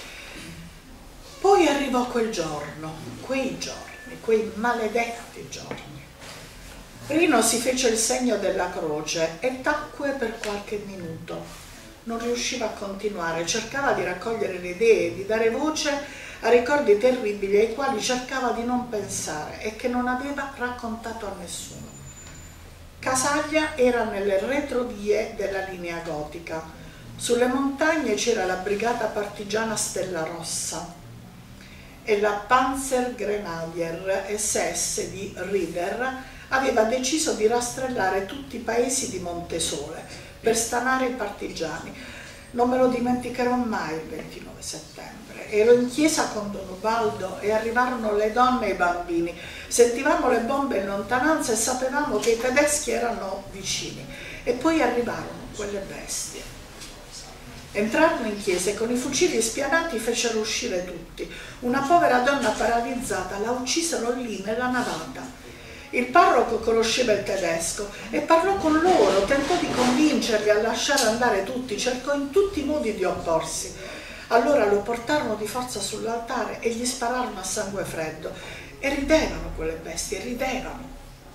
Poi arrivò quel giorno, quei giorni, quei maledetti giorni. Rino si fece il segno della croce e tacque per qualche minuto. Non riusciva a continuare, cercava di raccogliere le idee, di dare voce a ricordi terribili ai quali cercava di non pensare e che non aveva raccontato a nessuno. Casaglia era nelle retrovie della linea gotica. Sulle montagne c'era la brigata partigiana Stella Rossa e la Panzergrenadier S S di Rieder aveva deciso di rastrellare tutti i paesi di Montesole per stanare i partigiani. Non me lo dimenticherò mai il ventinove settembre. Ero in chiesa con Don Ubaldo e arrivarono le donne e i bambini. Sentivamo le bombe in lontananza e sapevamo che i tedeschi erano vicini. E poi arrivarono quelle bestie. Entrarono in chiesa e con i fucili spianati fecero uscire tutti. Una povera donna paralizzata la uccisero lì nella navata. Il parroco conosceva il tedesco e parlò con loro, tentò di convincerli a lasciare andare tutti, cercò in tutti i modi di opporsi. Allora lo portarono di forza sull'altare e gli spararono a sangue freddo. E ridevano quelle bestie, ridevano.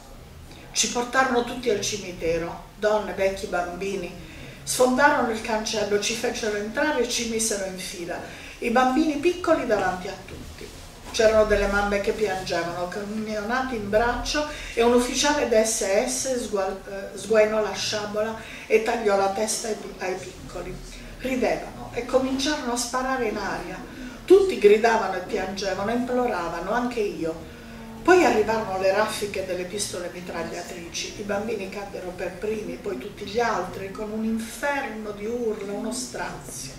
Ci portarono tutti al cimitero, donne, vecchi, bambini. Sfondarono il cancello, ci fecero entrare e ci misero in fila, i bambini piccoli davanti a tutti. C'erano delle mamme che piangevano, con un neonato in braccio e un ufficiale d'esse esse sguainò la sciabola e tagliò la testa ai piccoli. Ridevano e cominciarono a sparare in aria. Tutti gridavano e piangevano, imploravano, anche io. Poi arrivarono le raffiche delle pistole mitragliatrici, i bambini caddero per primi, poi tutti gli altri, con un inferno di urla, uno strazio.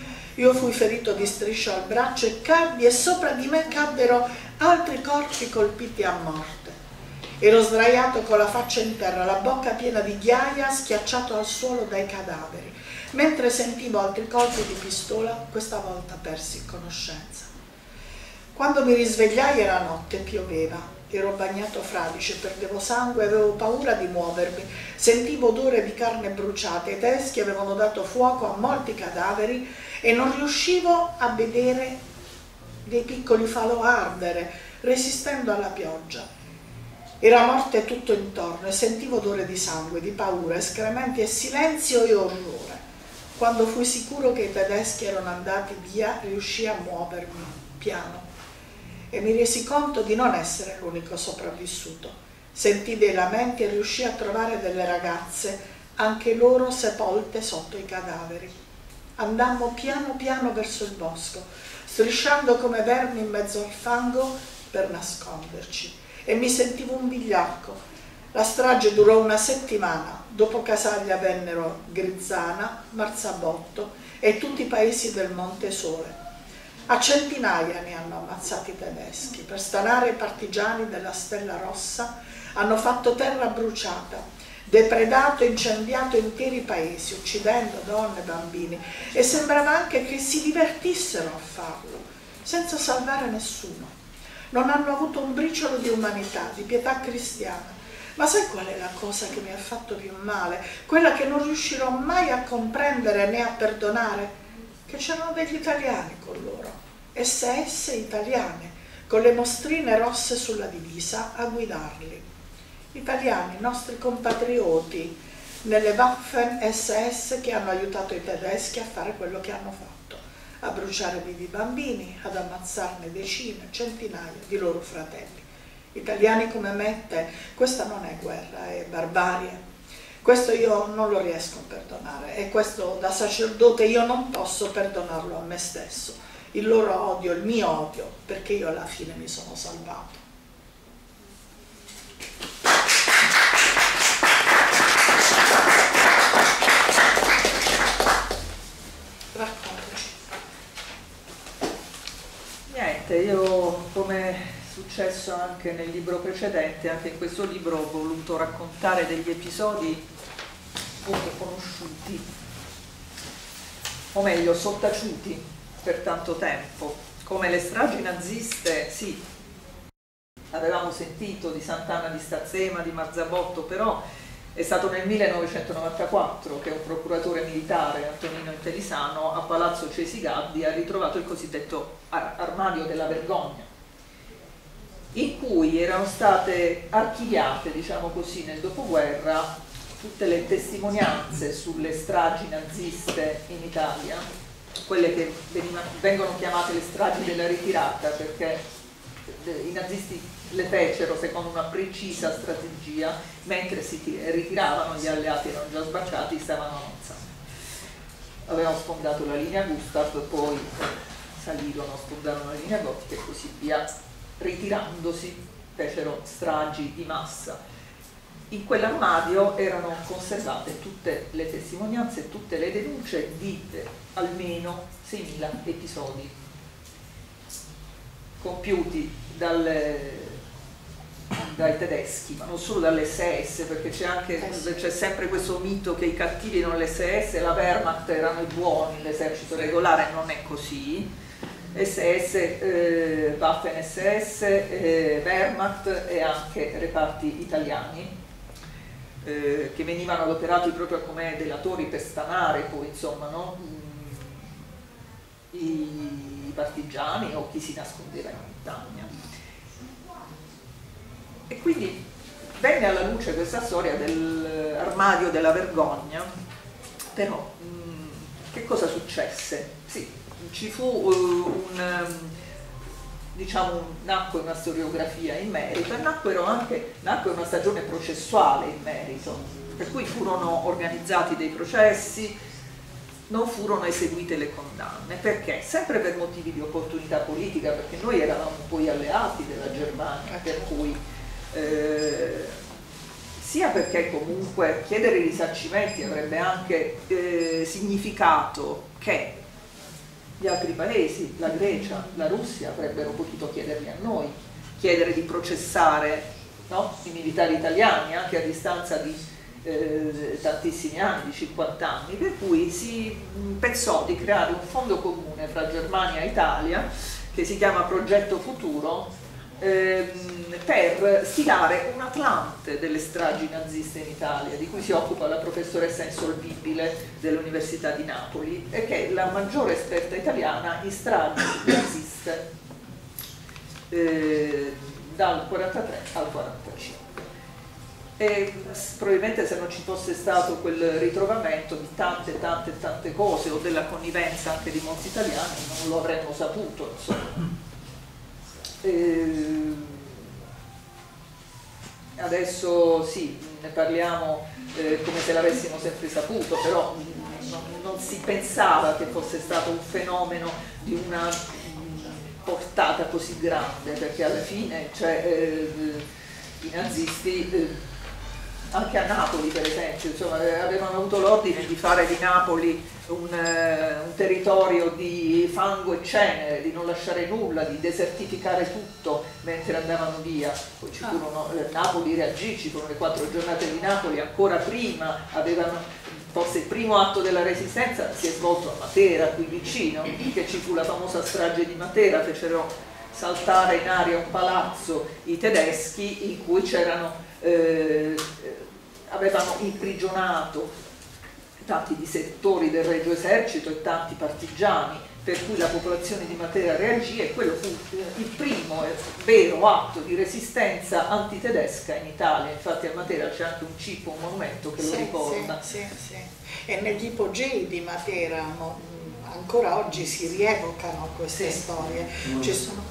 Io fui ferito di striscio al braccio e caddi e sopra di me caddero altri corpi colpiti a morte. Ero sdraiato con la faccia in terra, la bocca piena di ghiaia, schiacciato al suolo dai cadaveri, mentre sentivo altri colpi di pistola, questa volta persi conoscenza. Quando mi risvegliai era notte, pioveva, ero bagnato fradicio, perdevo sangue, avevo paura di muovermi, sentivo odore di carne bruciata, i tedeschi avevano dato fuoco a molti cadaveri e non riuscivo a vedere dei piccoli falò ardere, resistendo alla pioggia. Era morte tutto intorno e sentivo odore di sangue, di paura, escrementi e silenzio e orrore. Quando fui sicuro che i tedeschi erano andati via, riuscii a muovermi, piano. E mi resi conto di non essere l'unico sopravvissuto. Sentii dei lamenti e riuscii a trovare delle ragazze, anche loro sepolte sotto i cadaveri. Andammo piano piano verso il bosco, strisciando come vermi in mezzo al fango per nasconderci, e mi sentivo un vigliacco. La strage durò una settimana, dopo Casaglia vennero Grizzana, Marzabotto e tutti i paesi del Monte Sole. A centinaia ne hanno ammazzati i tedeschi. Per stanare i partigiani della Stella Rossa hanno fatto terra bruciata, depredato e incendiato interi paesi, uccidendo donne e bambini, e sembrava anche che si divertissero a farlo, senza salvare nessuno. Non hanno avuto un briciolo di umanità, di pietà cristiana. Ma sai qual è la cosa che mi ha fatto più male? Quella che non riuscirò mai a comprendere né a perdonare? Che c'erano degli italiani con loro, esse esse italiane, con le mostrine rosse sulla divisa a guidarli. Italiani, nostri compatrioti, nelle Waffen esse esse che hanno aiutato i tedeschi a fare quello che hanno fatto, a bruciare vivi bambini, ad ammazzarne decine, centinaia di loro fratelli. Italiani come me e te, questa non è guerra, è barbarie. Questo io non lo riesco a perdonare e questo da sacerdote io non posso perdonarlo a me stesso. Il loro odio, il mio odio, perché io alla fine mi sono salvato. Raccontaci. Niente, io come è successo anche nel libro precedente, anche in questo libro ho voluto raccontare degli episodi poco conosciuti, o meglio sottaciuti per tanto tempo, come le stragi naziste. Sì, avevamo sentito di Sant'Anna di Stazzema, di Marzabotto, però è stato nel millenovecentonovantaquattro che un procuratore militare, Antonino Intelisano, a Palazzo Cesigaddi ha ritrovato il cosiddetto armadio della vergogna, in cui erano state archiviate, diciamo così, nel dopoguerra tutte le testimonianze sulle stragi naziste in Italia, quelle che vengono chiamate le stragi della ritirata, perché i nazisti le fecero secondo una precisa strategia, mentre si ritiravano gli alleati erano già sbarcati, stavano avanzando. Avevano sfondato la linea Gustav, poi salirono, sfondarono la linea Gotica e così via, ritirandosi fecero stragi di massa. In quell'armadio erano conservate tutte le testimonianze, tutte le denunce di eh, almeno seimila episodi compiuti dalle, dai tedeschi, ma non solo dall'esse esse, perché c'è anche c'è sempre questo mito che i cattivi erano l'esse esse e la Wehrmacht erano i buoni, l'esercito regolare. Non è così. esse esse, eh, Waffen esse esse, eh, Wehrmacht e anche reparti italiani eh, che venivano adoperati proprio come delatori per stanare poi, insomma, no? I, i partigiani o chi si nascondeva in montagna. E quindi venne alla luce questa storia dell'armadio della vergogna. Però mh, che cosa successe? Sì, ci fu uh, un, um, diciamo, nacque una storiografia in merito e nacquero anche, nacque una stagione processuale in merito, per cui furono organizzati dei processi, non furono eseguite le condanne. Perché? Sempre per motivi di opportunità politica, perché noi eravamo poi alleati della Germania, per cui eh, sia perché comunque chiedere risarcimenti avrebbe anche eh, significato che gli altri paesi, la Grecia, la Russia, avrebbero potuto chiederli a noi, chiedere di processare, no? I militari italiani anche a distanza di Eh, tantissimi anni, di cinquanta anni, per cui si mh, pensò di creare un fondo comune fra Germania e Italia che si chiama Progetto Futuro ehm, per stilare un Atlante delle stragi naziste in Italia, di cui si occupa la professoressa insolvibile dell'Università di Napoli e che è la maggiore esperta italiana in stragi naziste eh, dal quarantatré al quarantacinque. E probabilmente se non ci fosse stato quel ritrovamento di tante tante tante cose o della connivenza anche di molti italiani non lo avremmo saputo, insomma. E adesso sì, ne parliamo eh, come se l'avessimo sempre saputo, però non, non si pensava che fosse stato un fenomeno di una portata così grande, perché alla fine cioè, eh, i nazisti eh, anche a Napoli per esempio, insomma, avevano avuto l'ordine di fare di Napoli un, uh, un territorio di fango e cenere, di non lasciare nulla, di desertificare tutto mentre andavano via. Poi ci furono, eh, Napoli reagì, ci furono le quattro giornate di Napoli, ancora prima avevano, forse il primo atto della resistenza si è svolto a Matera, qui vicino, che ci fu la famosa strage di Matera, fecero saltare in aria un palazzo i tedeschi in cui c'erano Eh, avevano imprigionato tanti disertori del Regio Esercito e tanti partigiani, per cui la popolazione di Matera reagì e quello fu eh, il primo eh, vero atto di resistenza antitedesca in Italia. Infatti a Matera c'è anche un cipo, un monumento che lo sì, ricorda. sì, sì, sì. E negli ipogei di Matera no, ancora oggi si rievocano queste sì. storie. Mm. Ci sono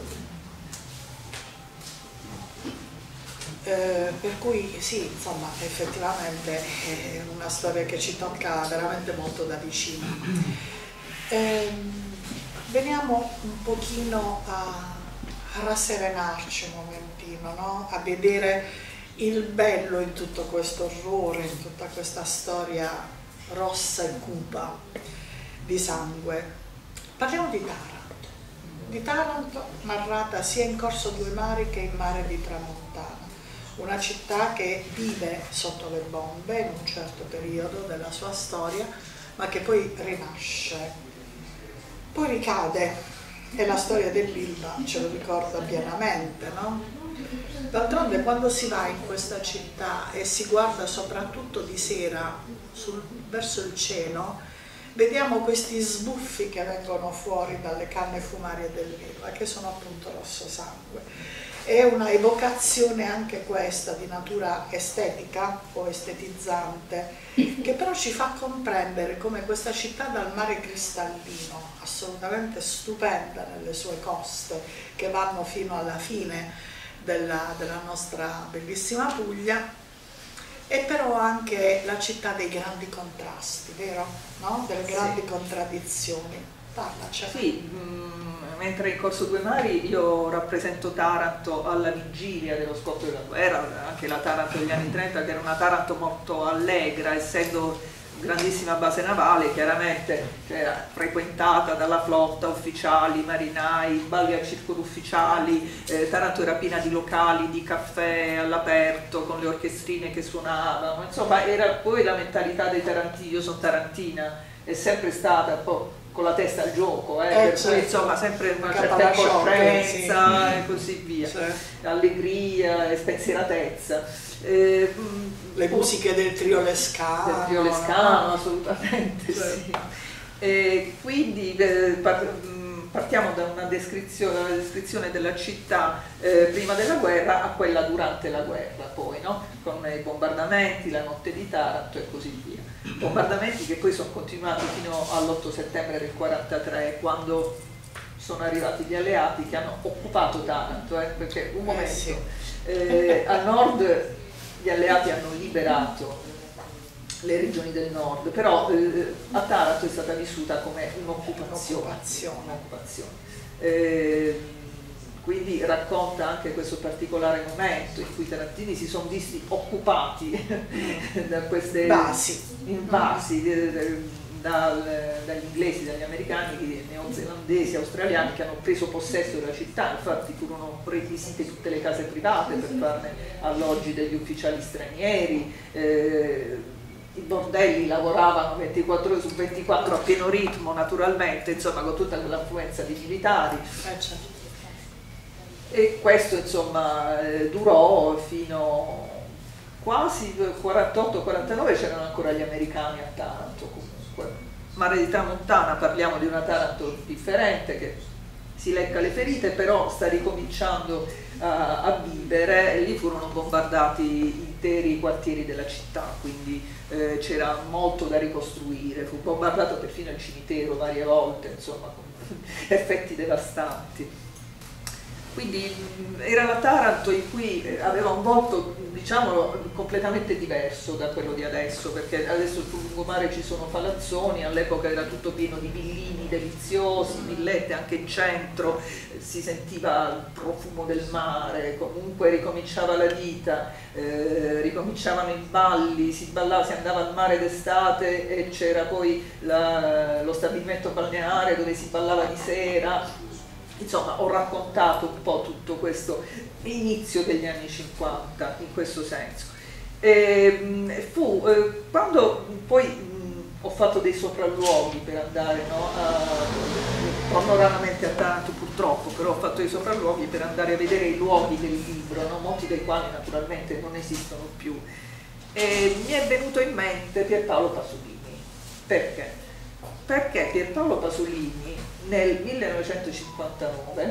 Eh, per cui sì, insomma, effettivamente è una storia che ci tocca veramente molto da vicino. Eh, veniamo un pochino a, a rasserenarci un momentino, no? A vedere il bello in tutto questo orrore, in tutta questa storia rossa e cupa di sangue. Parliamo di Taranto, di Taranto narrata sia in Corso Due Mari che in Mare di Tramontana. Una città che vive sotto le bombe in un certo periodo della sua storia, ma che poi rinasce, poi ricade, e la storia dell'Ilva ce lo ricorda pienamente, no? D'altronde quando si va in questa città e si guarda soprattutto di sera sul, verso il cielo, vediamo questi sbuffi che vengono fuori dalle canne fumarie dell'Ilva, che sono appunto rosso sangue. È una evocazione anche questa di natura estetica o estetizzante, che però ci fa comprendere come questa città dal mare cristallino, assolutamente stupenda nelle sue coste, che vanno fino alla fine della, della nostra bellissima Puglia, è però anche la città dei grandi contrasti, vero? No? Delle grandi sì. contraddizioni. Parlacene. Sì, mh, mentre in Corso Due Mari io rappresento Taranto alla vigilia dello scoppio della guerra, anche la Taranto degli anni trenta, che era una Taranto molto allegra, essendo grandissima base navale, chiaramente era frequentata dalla flotta, ufficiali, marinai, balli al circolo ufficiali, eh, Taranto era piena di locali, di caffè all'aperto con le orchestrine che suonavano, insomma era poi la mentalità dei tarantini. Io sono tarantina, è sempre stata un po' con la testa al gioco, eh, eh, per certo. cui insomma sempre una certa coscienza, sì, e così via, sì, allegria e spensieratezza. Eh, le musiche del trio Lescano, del trio Lescano, assolutamente, sì. Sì. E quindi eh, partiamo da una descrizione, una descrizione della città eh, prima della guerra a quella durante la guerra, poi, no? Con i bombardamenti, la notte di Taranto e così via. Bombardamenti che poi sono continuati fino all'otto settembre del quarantatré, quando sono arrivati gli alleati che hanno occupato Taranto, eh, perché un momento, eh sì. eh, a nord gli alleati hanno liberato le regioni del nord, però eh, a Taranto è stata vissuta come un'occupazione. un'occupazione. Eh, quindi racconta anche questo particolare momento in cui i tarantini si sono visti occupati da queste basi, invasi dal, dagli inglesi, dagli americani, neozelandesi, australiani, che hanno preso possesso della città. Infatti furono requisite tutte le case private per farne alloggi degli ufficiali stranieri, eh, i bordelli lavoravano ventiquattro ore su ventiquattro a pieno ritmo, naturalmente, insomma, con tutta quell'affluenza di militari. Eh, certo. E questo insomma eh, durò fino quasi quarantotto quarantanove, c'erano ancora gli americani a Taranto comunque. Mare di Tramontana, parliamo di una Taranto differente che si lecca le ferite, però sta ricominciando a, a vivere, e lì furono bombardati interi quartieri della città, quindi eh, c'era molto da ricostruire, fu bombardato perfino il cimitero varie volte, insomma, con effetti devastanti. Quindi era la Taranto in cui aveva un volto, diciamolo, completamente diverso da quello di adesso, perché adesso sul lungomare ci sono palazzoni, all'epoca era tutto pieno di villini deliziosi, villette anche in centro, si sentiva il profumo del mare, comunque ricominciava la vita, eh, ricominciavano i balli, si ballava, si andava al mare d'estate e c'era poi la, lo stabilimento balneare dove si ballava di sera. Insomma, ho raccontato un po' tutto questo inizio degli anni cinquanta in questo senso. E, fu eh, quando poi mh, ho fatto dei sopralluoghi per andare, no, a, torno raramente a Taranto purtroppo, però ho fatto dei sopralluoghi per andare a vedere i luoghi del libro, no, molti dei quali naturalmente non esistono più. E mi è venuto in mente Pierpaolo Pasolini. Perché? Perché Pierpaolo Pasolini nel millenovecentocinquantanove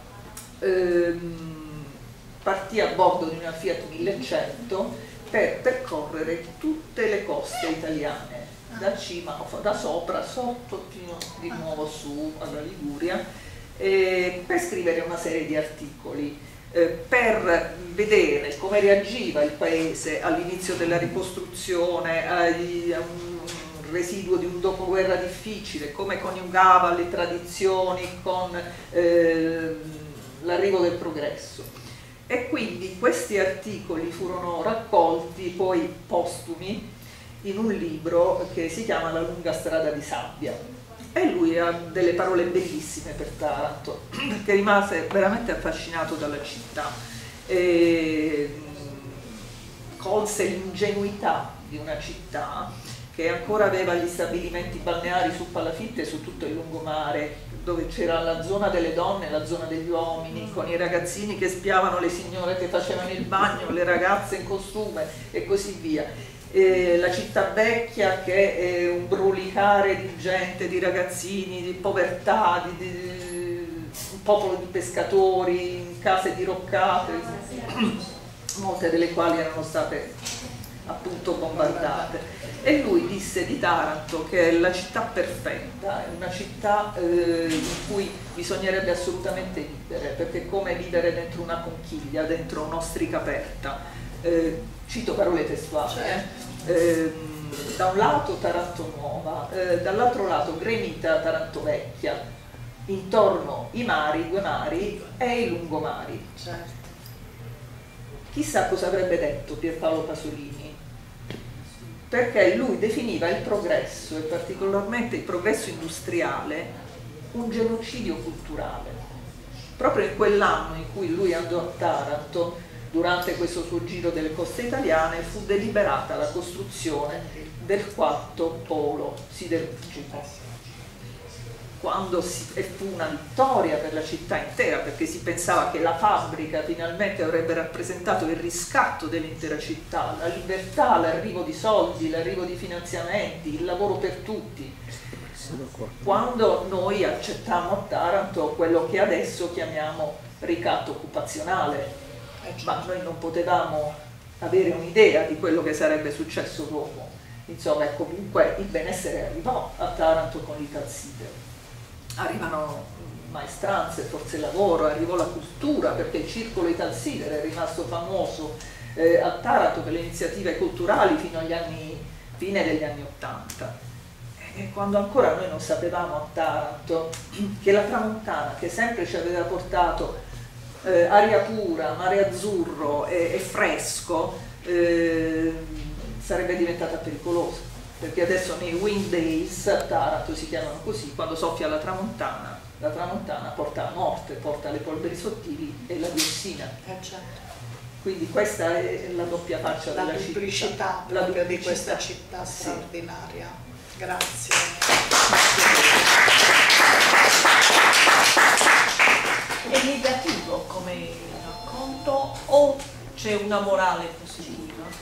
ehm, partì a bordo di una Fiat millecento per percorrere tutte le coste italiane, da cima, da sopra, sotto, fino di nuovo su alla Liguria, eh, per scrivere una serie di articoli, eh, per vedere come reagiva il paese all'inizio della ricostruzione, ai, a un residuo di un dopoguerra difficile, come coniugava le tradizioni con eh, l'arrivo del progresso. E quindi questi articoli furono raccolti poi postumi in un libro che si chiama La lunga strada di sabbia, e lui ha delle parole bellissime per Taranto, perché rimase veramente affascinato dalla città e colse l'ingenuità di una città che ancora aveva gli stabilimenti balneari su Palafitte e su tutto il lungomare, dove c'era la zona delle donne e la zona degli uomini, con i ragazzini che spiavano le signore che facevano il bagno, le ragazze in costume e così via. E la città vecchia che è un brulicare di gente, di ragazzini, di povertà, di, di, un popolo di pescatori, in case diroccate, molte delle quali erano state appunto bombardate. E lui disse di Taranto che è la città perfetta, è una città eh, in cui bisognerebbe assolutamente vivere, perché è come vivere dentro una conchiglia, dentro un'ostrica aperta. Eh, cito parole testuali. Eh. Eh, da un lato Taranto Nuova, eh, dall'altro lato Gremita, Taranto Vecchia, intorno i mari, due mari e i lungomari. Certo. Chissà cosa avrebbe detto Pierpaolo Pasolini perché lui definiva il progresso, e particolarmente il progresso industriale, un genocidio culturale. Proprio in quell'anno in cui lui andò a Taranto, durante questo suo giro delle coste italiane, fu deliberata la costruzione del quarto polo siderurgico. Quando si, e fu una vittoria per la città intera, perché si pensava che la fabbrica finalmente avrebbe rappresentato il riscatto dell'intera città, la libertà, l'arrivo di soldi, l'arrivo di finanziamenti, il lavoro per tutti. Quando noi accettammo a Taranto quello che adesso chiamiamo ricatto occupazionale, ma noi non potevamo avere un'idea di quello che sarebbe successo dopo. Insomma, comunque il benessere arrivò a Taranto con l'Italsider. Arrivano maestranze, forze lavoro, arrivò la cultura, perché il circolo Italsider è rimasto famoso eh, a Taranto per le iniziative culturali fino agli anni, fine degli anni Ottanta. E quando ancora noi non sapevamo a Taranto che la tramontana, che sempre ci aveva portato eh, aria pura, mare azzurro e, e fresco, eh, sarebbe diventata pericolosa. Perché adesso nei wind days a Taranto si chiamano così, quando soffia la tramontana, la tramontana porta la morte, porta le polveri sottili e la diossina. Eh certo. Quindi questa è la doppia faccia la della città. Duplicità La proprio duplicità di questa città sì. straordinaria. Grazie. È negativo come racconto o c'è una morale positiva?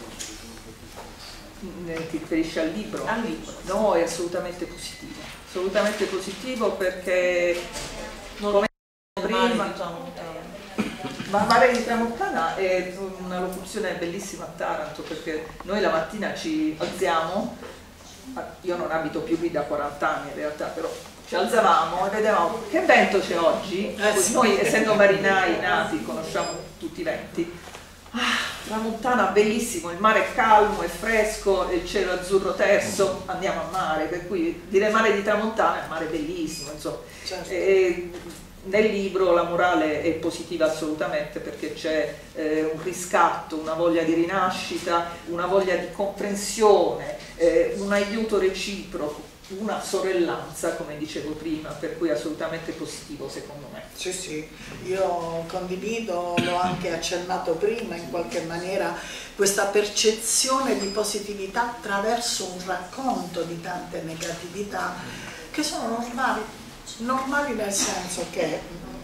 Ti riferisci al libro? Al libro. No, è assolutamente positivo. Assolutamente positivo perché Non come è prima, male di tramontana. ma Mare di Tramontana è una locuzione bellissima a Taranto, perché noi la mattina ci alziamo, io non abito più qui da quaranta anni in realtà, però ci alzavamo e vedevamo che vento c'è oggi. Eh sì. Noi essendo marinai nati conosciamo tutti i venti. Ah, tramontana bellissimo, il mare è calmo, è fresco, il cielo azzurro terso, andiamo a mare, per cui dire mare di tramontana è un mare bellissimo, insomma. Certo. E nel libro la morale è positiva assolutamente, perché c'è eh, un riscatto, una voglia di rinascita, una voglia di comprensione, eh, un aiuto reciproco, una sorellanza, come dicevo prima, per cui assolutamente positivo secondo me. Sì, sì, io condivido, l'ho anche accennato prima in qualche maniera, questa percezione di positività attraverso un racconto di tante negatività che sono normali, normali nel senso che, eh,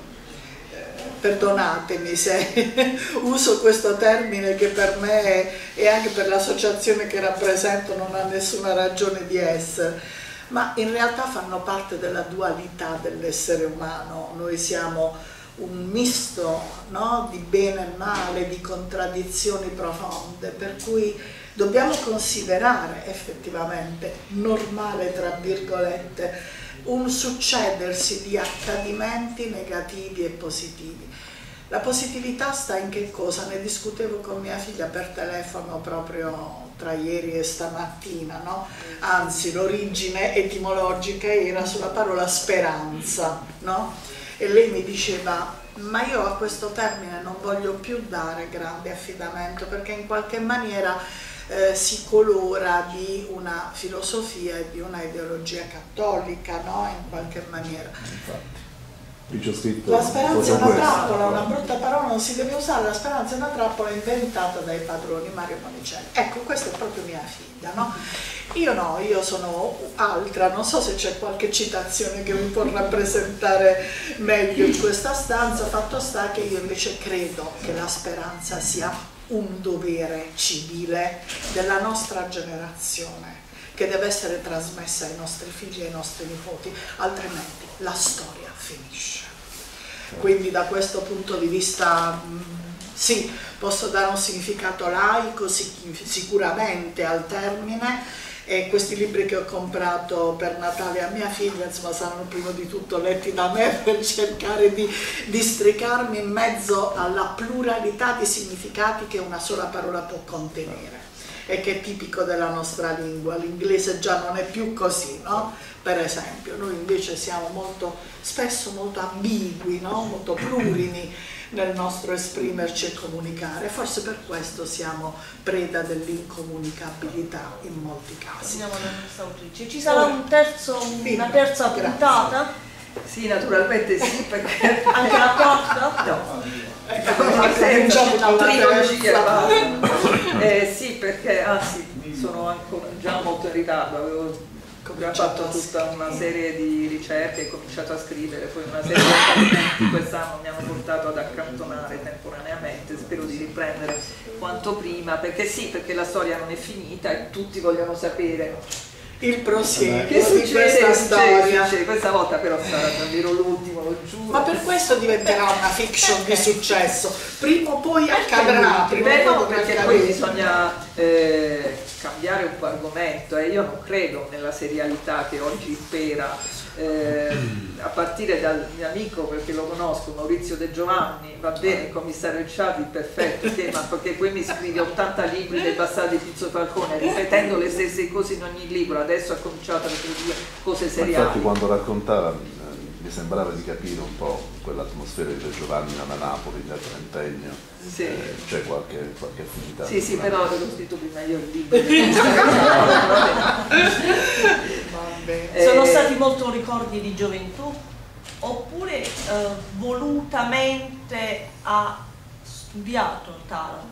perdonatemi se uso questo termine che per me e anche per l'associazione che rappresento non ha nessuna ragione di essere, ma in realtà fanno parte della dualità dell'essere umano. Noi siamo un misto, no? Di bene e male, di contraddizioni profonde, per cui dobbiamo considerare effettivamente normale, tra virgolette, un succedersi di accadimenti negativi e positivi. La positività sta in che cosa? Ne discutevo con mia figlia per telefono proprio tra ieri e stamattina, no? Anzi, l'origine etimologica era sulla parola speranza, no? E lei mi diceva, ma io a questo termine non voglio più dare grande affidamento, perché in qualche maniera eh, si colora di una filosofia e di una ideologia cattolica, no? In qualche maniera. Scritto, la speranza è una trappola, una brutta parola, non si deve usare, la speranza è una trappola inventata dai padroni, Mario Monicelli. Ecco, questa è proprio mia figlia, no? Io no, io sono altra, non so se c'è qualche citazione che mi può rappresentare meglio in questa stanza, fatto sta che io invece credo che la speranza sia un dovere civile della nostra generazione, che deve essere trasmessa ai nostri figli e ai nostri nipoti, altrimenti la storia finisce. Quindi da questo punto di vista mh, sì, posso dare un significato laico sicuramente al termine, e questi libri che ho comprato per Natale a mia figlia, insomma, saranno prima di tutto letti da me per cercare di districarmi in mezzo alla pluralità di significati che una sola parola può contenere. e che è tipico della nostra lingua. L'inglese già non è più così, no? Per esempio, noi invece siamo molto, spesso molto ambigui, no? Molto plurimi nel nostro esprimerci e comunicare, forse per questo siamo preda dell'incomunicabilità in molti casi. Andiamo alla nostra autrice. Ci sarà un terzo, una terza puntata? Sì, naturalmente sì, perché Anche la quarta? no, Cominciamo con la trilogia, terza. eh, sì, perché anzi sono ancora già molto in ritardo, avevo già fatto tutta una serie di ricerche, ho cominciato a scrivere, poi una serie di argomenti quest'anno mi hanno portato ad accantonare temporaneamente, spero di riprendere quanto prima, perché sì, perché la storia non è finita e tutti vogliono sapere il prosieguo che succede, di questa che storia. succede, succede. Questa volta però sarà davvero l'ultimo, lo giuro. Ma per questo diventerà una fiction di successo, prima o poi accadrà. Prima Beh, o no, poi perché accadrà. poi bisogna eh, cambiare un po' argomento e io non credo nella serialità che oggi impera, eh, a partire dal mio amico, perché lo conosco, Maurizio De Giovanni, va bene, il commissario Ciavi, perfetto, sì, ma perché poi mi scrive ottanta libri dei passati di Pizzo Falcone, ripetendo le stesse cose in ogni libro, adesso ha cominciato a dire cose seriali. Infatti quando raccontava mi sembrava di capire un po' quell'atmosfera di De Giovanni a Napoli nel trentennio, sì. eh, c'è qualche, qualche affinità. Sì, sì, però l'ho scritto prima io il libro. Vabbè. Sono Eh, stati molto ricordi di gioventù oppure eh, volutamente ha studiato Taranto?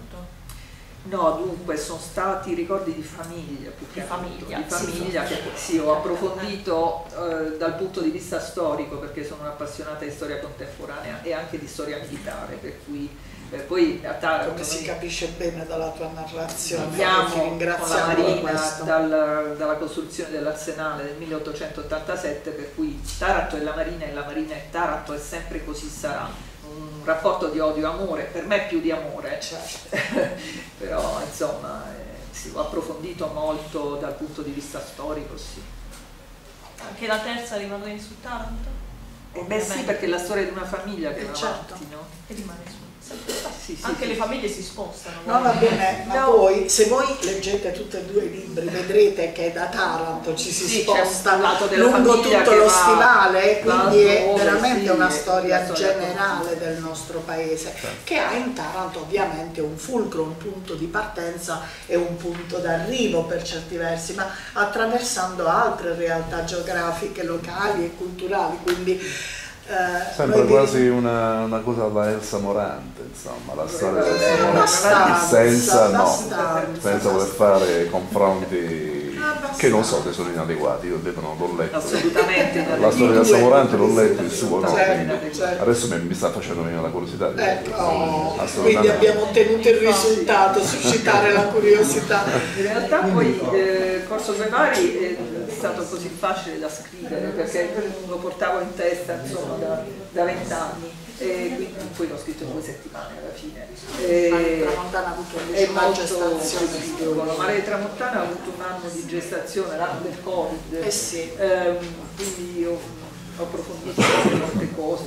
No, dunque sono stati ricordi di famiglia, più che Di altro, famiglia, di famiglia sì, che sì, ho approfondito eh, dal punto di vista storico, perché sono un'appassionata di storia contemporanea e anche di storia militare, per cui eh, poi a Taranto Come si noi capisce bene dalla tua narrazione, ti abbiamo con la ringraziamo per Marina questo. dal- dalla costruzione dell'arsenale del milleottocentottantasette, per cui Taranto è la Marina e la Marina è Taranto e sempre così sarà. Un rapporto di odio e amore, per me più di amore, Certo. però insomma eh, sì, ho approfondito molto dal punto di vista storico, sì. Anche la terza rimarrà in su Taranto? E beh sì, perché è la storia di una famiglia che Eh, va certo. avanti, no? E rimane su. Sì, sì, Anche sì. le famiglie si spostano. No, va bene, ma No. poi se voi leggete tutti e due i libri vedrete che da Taranto ci si Sì, c'è un sposta lato della lungo famiglia tutto che lo va stivale, quindi è l'altrove, veramente sì, una è storia una storia generale continua. del nostro paese, Certo. che ha in Taranto ovviamente un fulcro, un punto di partenza e un punto d'arrivo per certi versi, ma attraversando altre realtà geografiche, locali e culturali, quindi eh, Sembra noi vi- quasi una, una cosa alla Elsa Morante, insomma, la storia di Elsa Eh, Morante, abbastanza, senza, no, abbastanza. senza voler fare confronti Abbastanza. che non so se sono inadeguati, io devono, l'ho letto. Assolutamente La storia di Elsa Morante l'ho letto, il suo no, Assolutamente. quindi Certo. adesso mi, mi sta facendo venire la curiosità. di- Ecco, oh, assolutamente. quindi abbiamo ottenuto il risultato, suscitare la curiosità. In realtà poi eh, il corso Guevari è stato così facile da scrivere perché lo portavo in testa insomma da vent'anni e quindi poi l'ho scritto in due settimane alla fine. E, Tramontana ha avuto è invece una molto gestazione piccolo. Mare di Tramontana ha avuto un anno di gestazione, l'anno del Covid, Eh sì. Ehm, quindi io ho approfondito molte cose.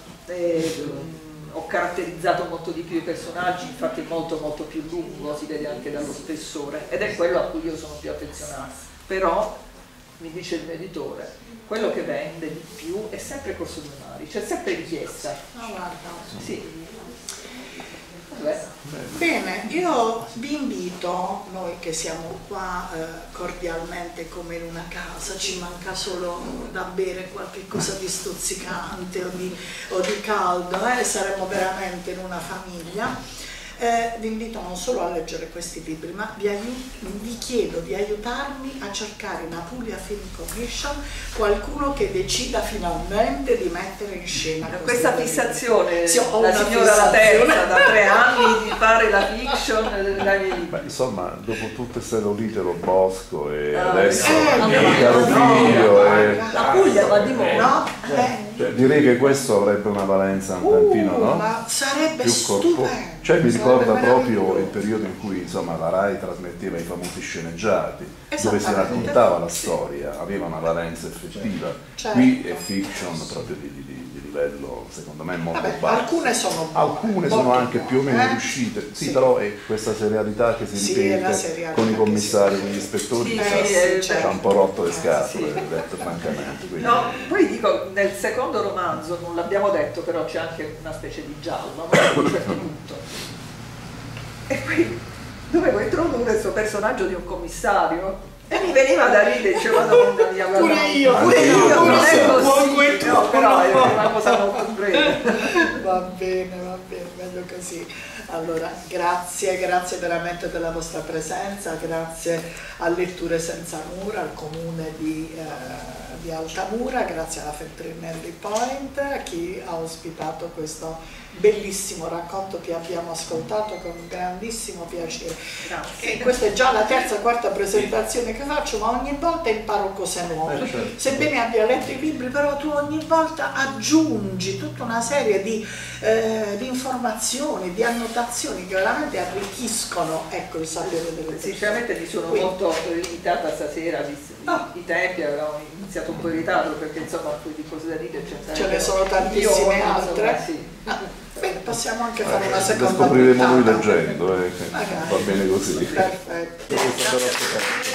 E, mm, ho caratterizzato molto di più i personaggi, infatti è molto molto più lungo, si vede anche dallo spessore ed è quello a cui io sono più affezionata. Però mi dice il mio editore, quello che vende di più è sempre Corso due Mari, c'è sempre richiesta. Ah, guarda. Sì. Vabbè. Bene, io vi invito, noi che siamo qua eh, cordialmente come in una casa, ci manca solo da bere qualche cosa di stuzzicante o di, o di caldo, eh, saremo veramente in una famiglia. Eh, vi invito non solo a leggere questi libri, ma vi, vi chiedo di aiutarmi a cercare in Apulia Film Commission qualcuno che decida finalmente di mettere in scena Questa questi fissazione, Sì, ho la una signora La fissazione. Terza, da tre anni di fare la fiction dai miei libri. Beh, insomma, dopo tutte queste Lolitelo Bosco e Ah, adesso eh, il no, caro no, figlio no, e... La Puglia va di moda. No? Eh, Cioè, direi che questo avrebbe una valenza un tantino, uh, no? Ma sarebbe più corpo. stupendo. Cioè mi ricorda sarebbe proprio il periodo in cui insomma la Rai trasmetteva i famosi sceneggiati, dove si raccontava la storia, aveva una valenza effettiva. Certo. Qui è fiction proprio di, di, di livello, secondo me, molto Vabbè, basso. alcune sono buone, Alcune sono molto anche più o meno buone, eh? riuscite, sì, Sì. però è questa serialità che si Sì, è la ripete serialità con i che commissari, si- con gli ispettori, Sì, ci sì, ha- eh, ci ha certo. un po' rotto le Eh, scatole, sì. detto francamente. Quindi. No, poi dico, nel secondo romanzo, non l'abbiamo detto, però c'è anche una specie di giallo, no? A un certo punto. E poi dovevo introdurre questo personaggio di un commissario e mi veniva da ridere, dicevo, madonna mia, guarda, Pure io, Anche pure io, io, non pure è io, possibile, pure no, però è io. una cosa molto breve. Va bene, va bene, meglio così. Allora, grazie, grazie veramente della vostra presenza, grazie a Letture Senza Mura, al comune di, eh, di Altamura, grazie alla Feltrinelli Point, a chi ha ospitato questo bellissimo racconto che abbiamo ascoltato con grandissimo piacere. Grazie. E questa è già la terza o quarta presentazione che faccio, ma ogni volta imparo cose nuove. Eh, certo. Sebbene abbia letto i libri, però tu ogni volta aggiungi tutta una serie di, eh, di informazioni, di annotazioni che veramente arricchiscono, ecco, il sapere delle persone. Sinceramente mi sono Quindi- molto limitata stasera, visti Ah. i tempi, avevamo iniziato un po' in ritardo perché insomma poi di cose da ridere c'è Ce ne sono tantissime Io, altre. insomma, sì. Ah, bene, possiamo anche fare una Le seconda scopriremo noi puntata. leggendo, eh, che Magari. va bene così. Perfetto. Questo però-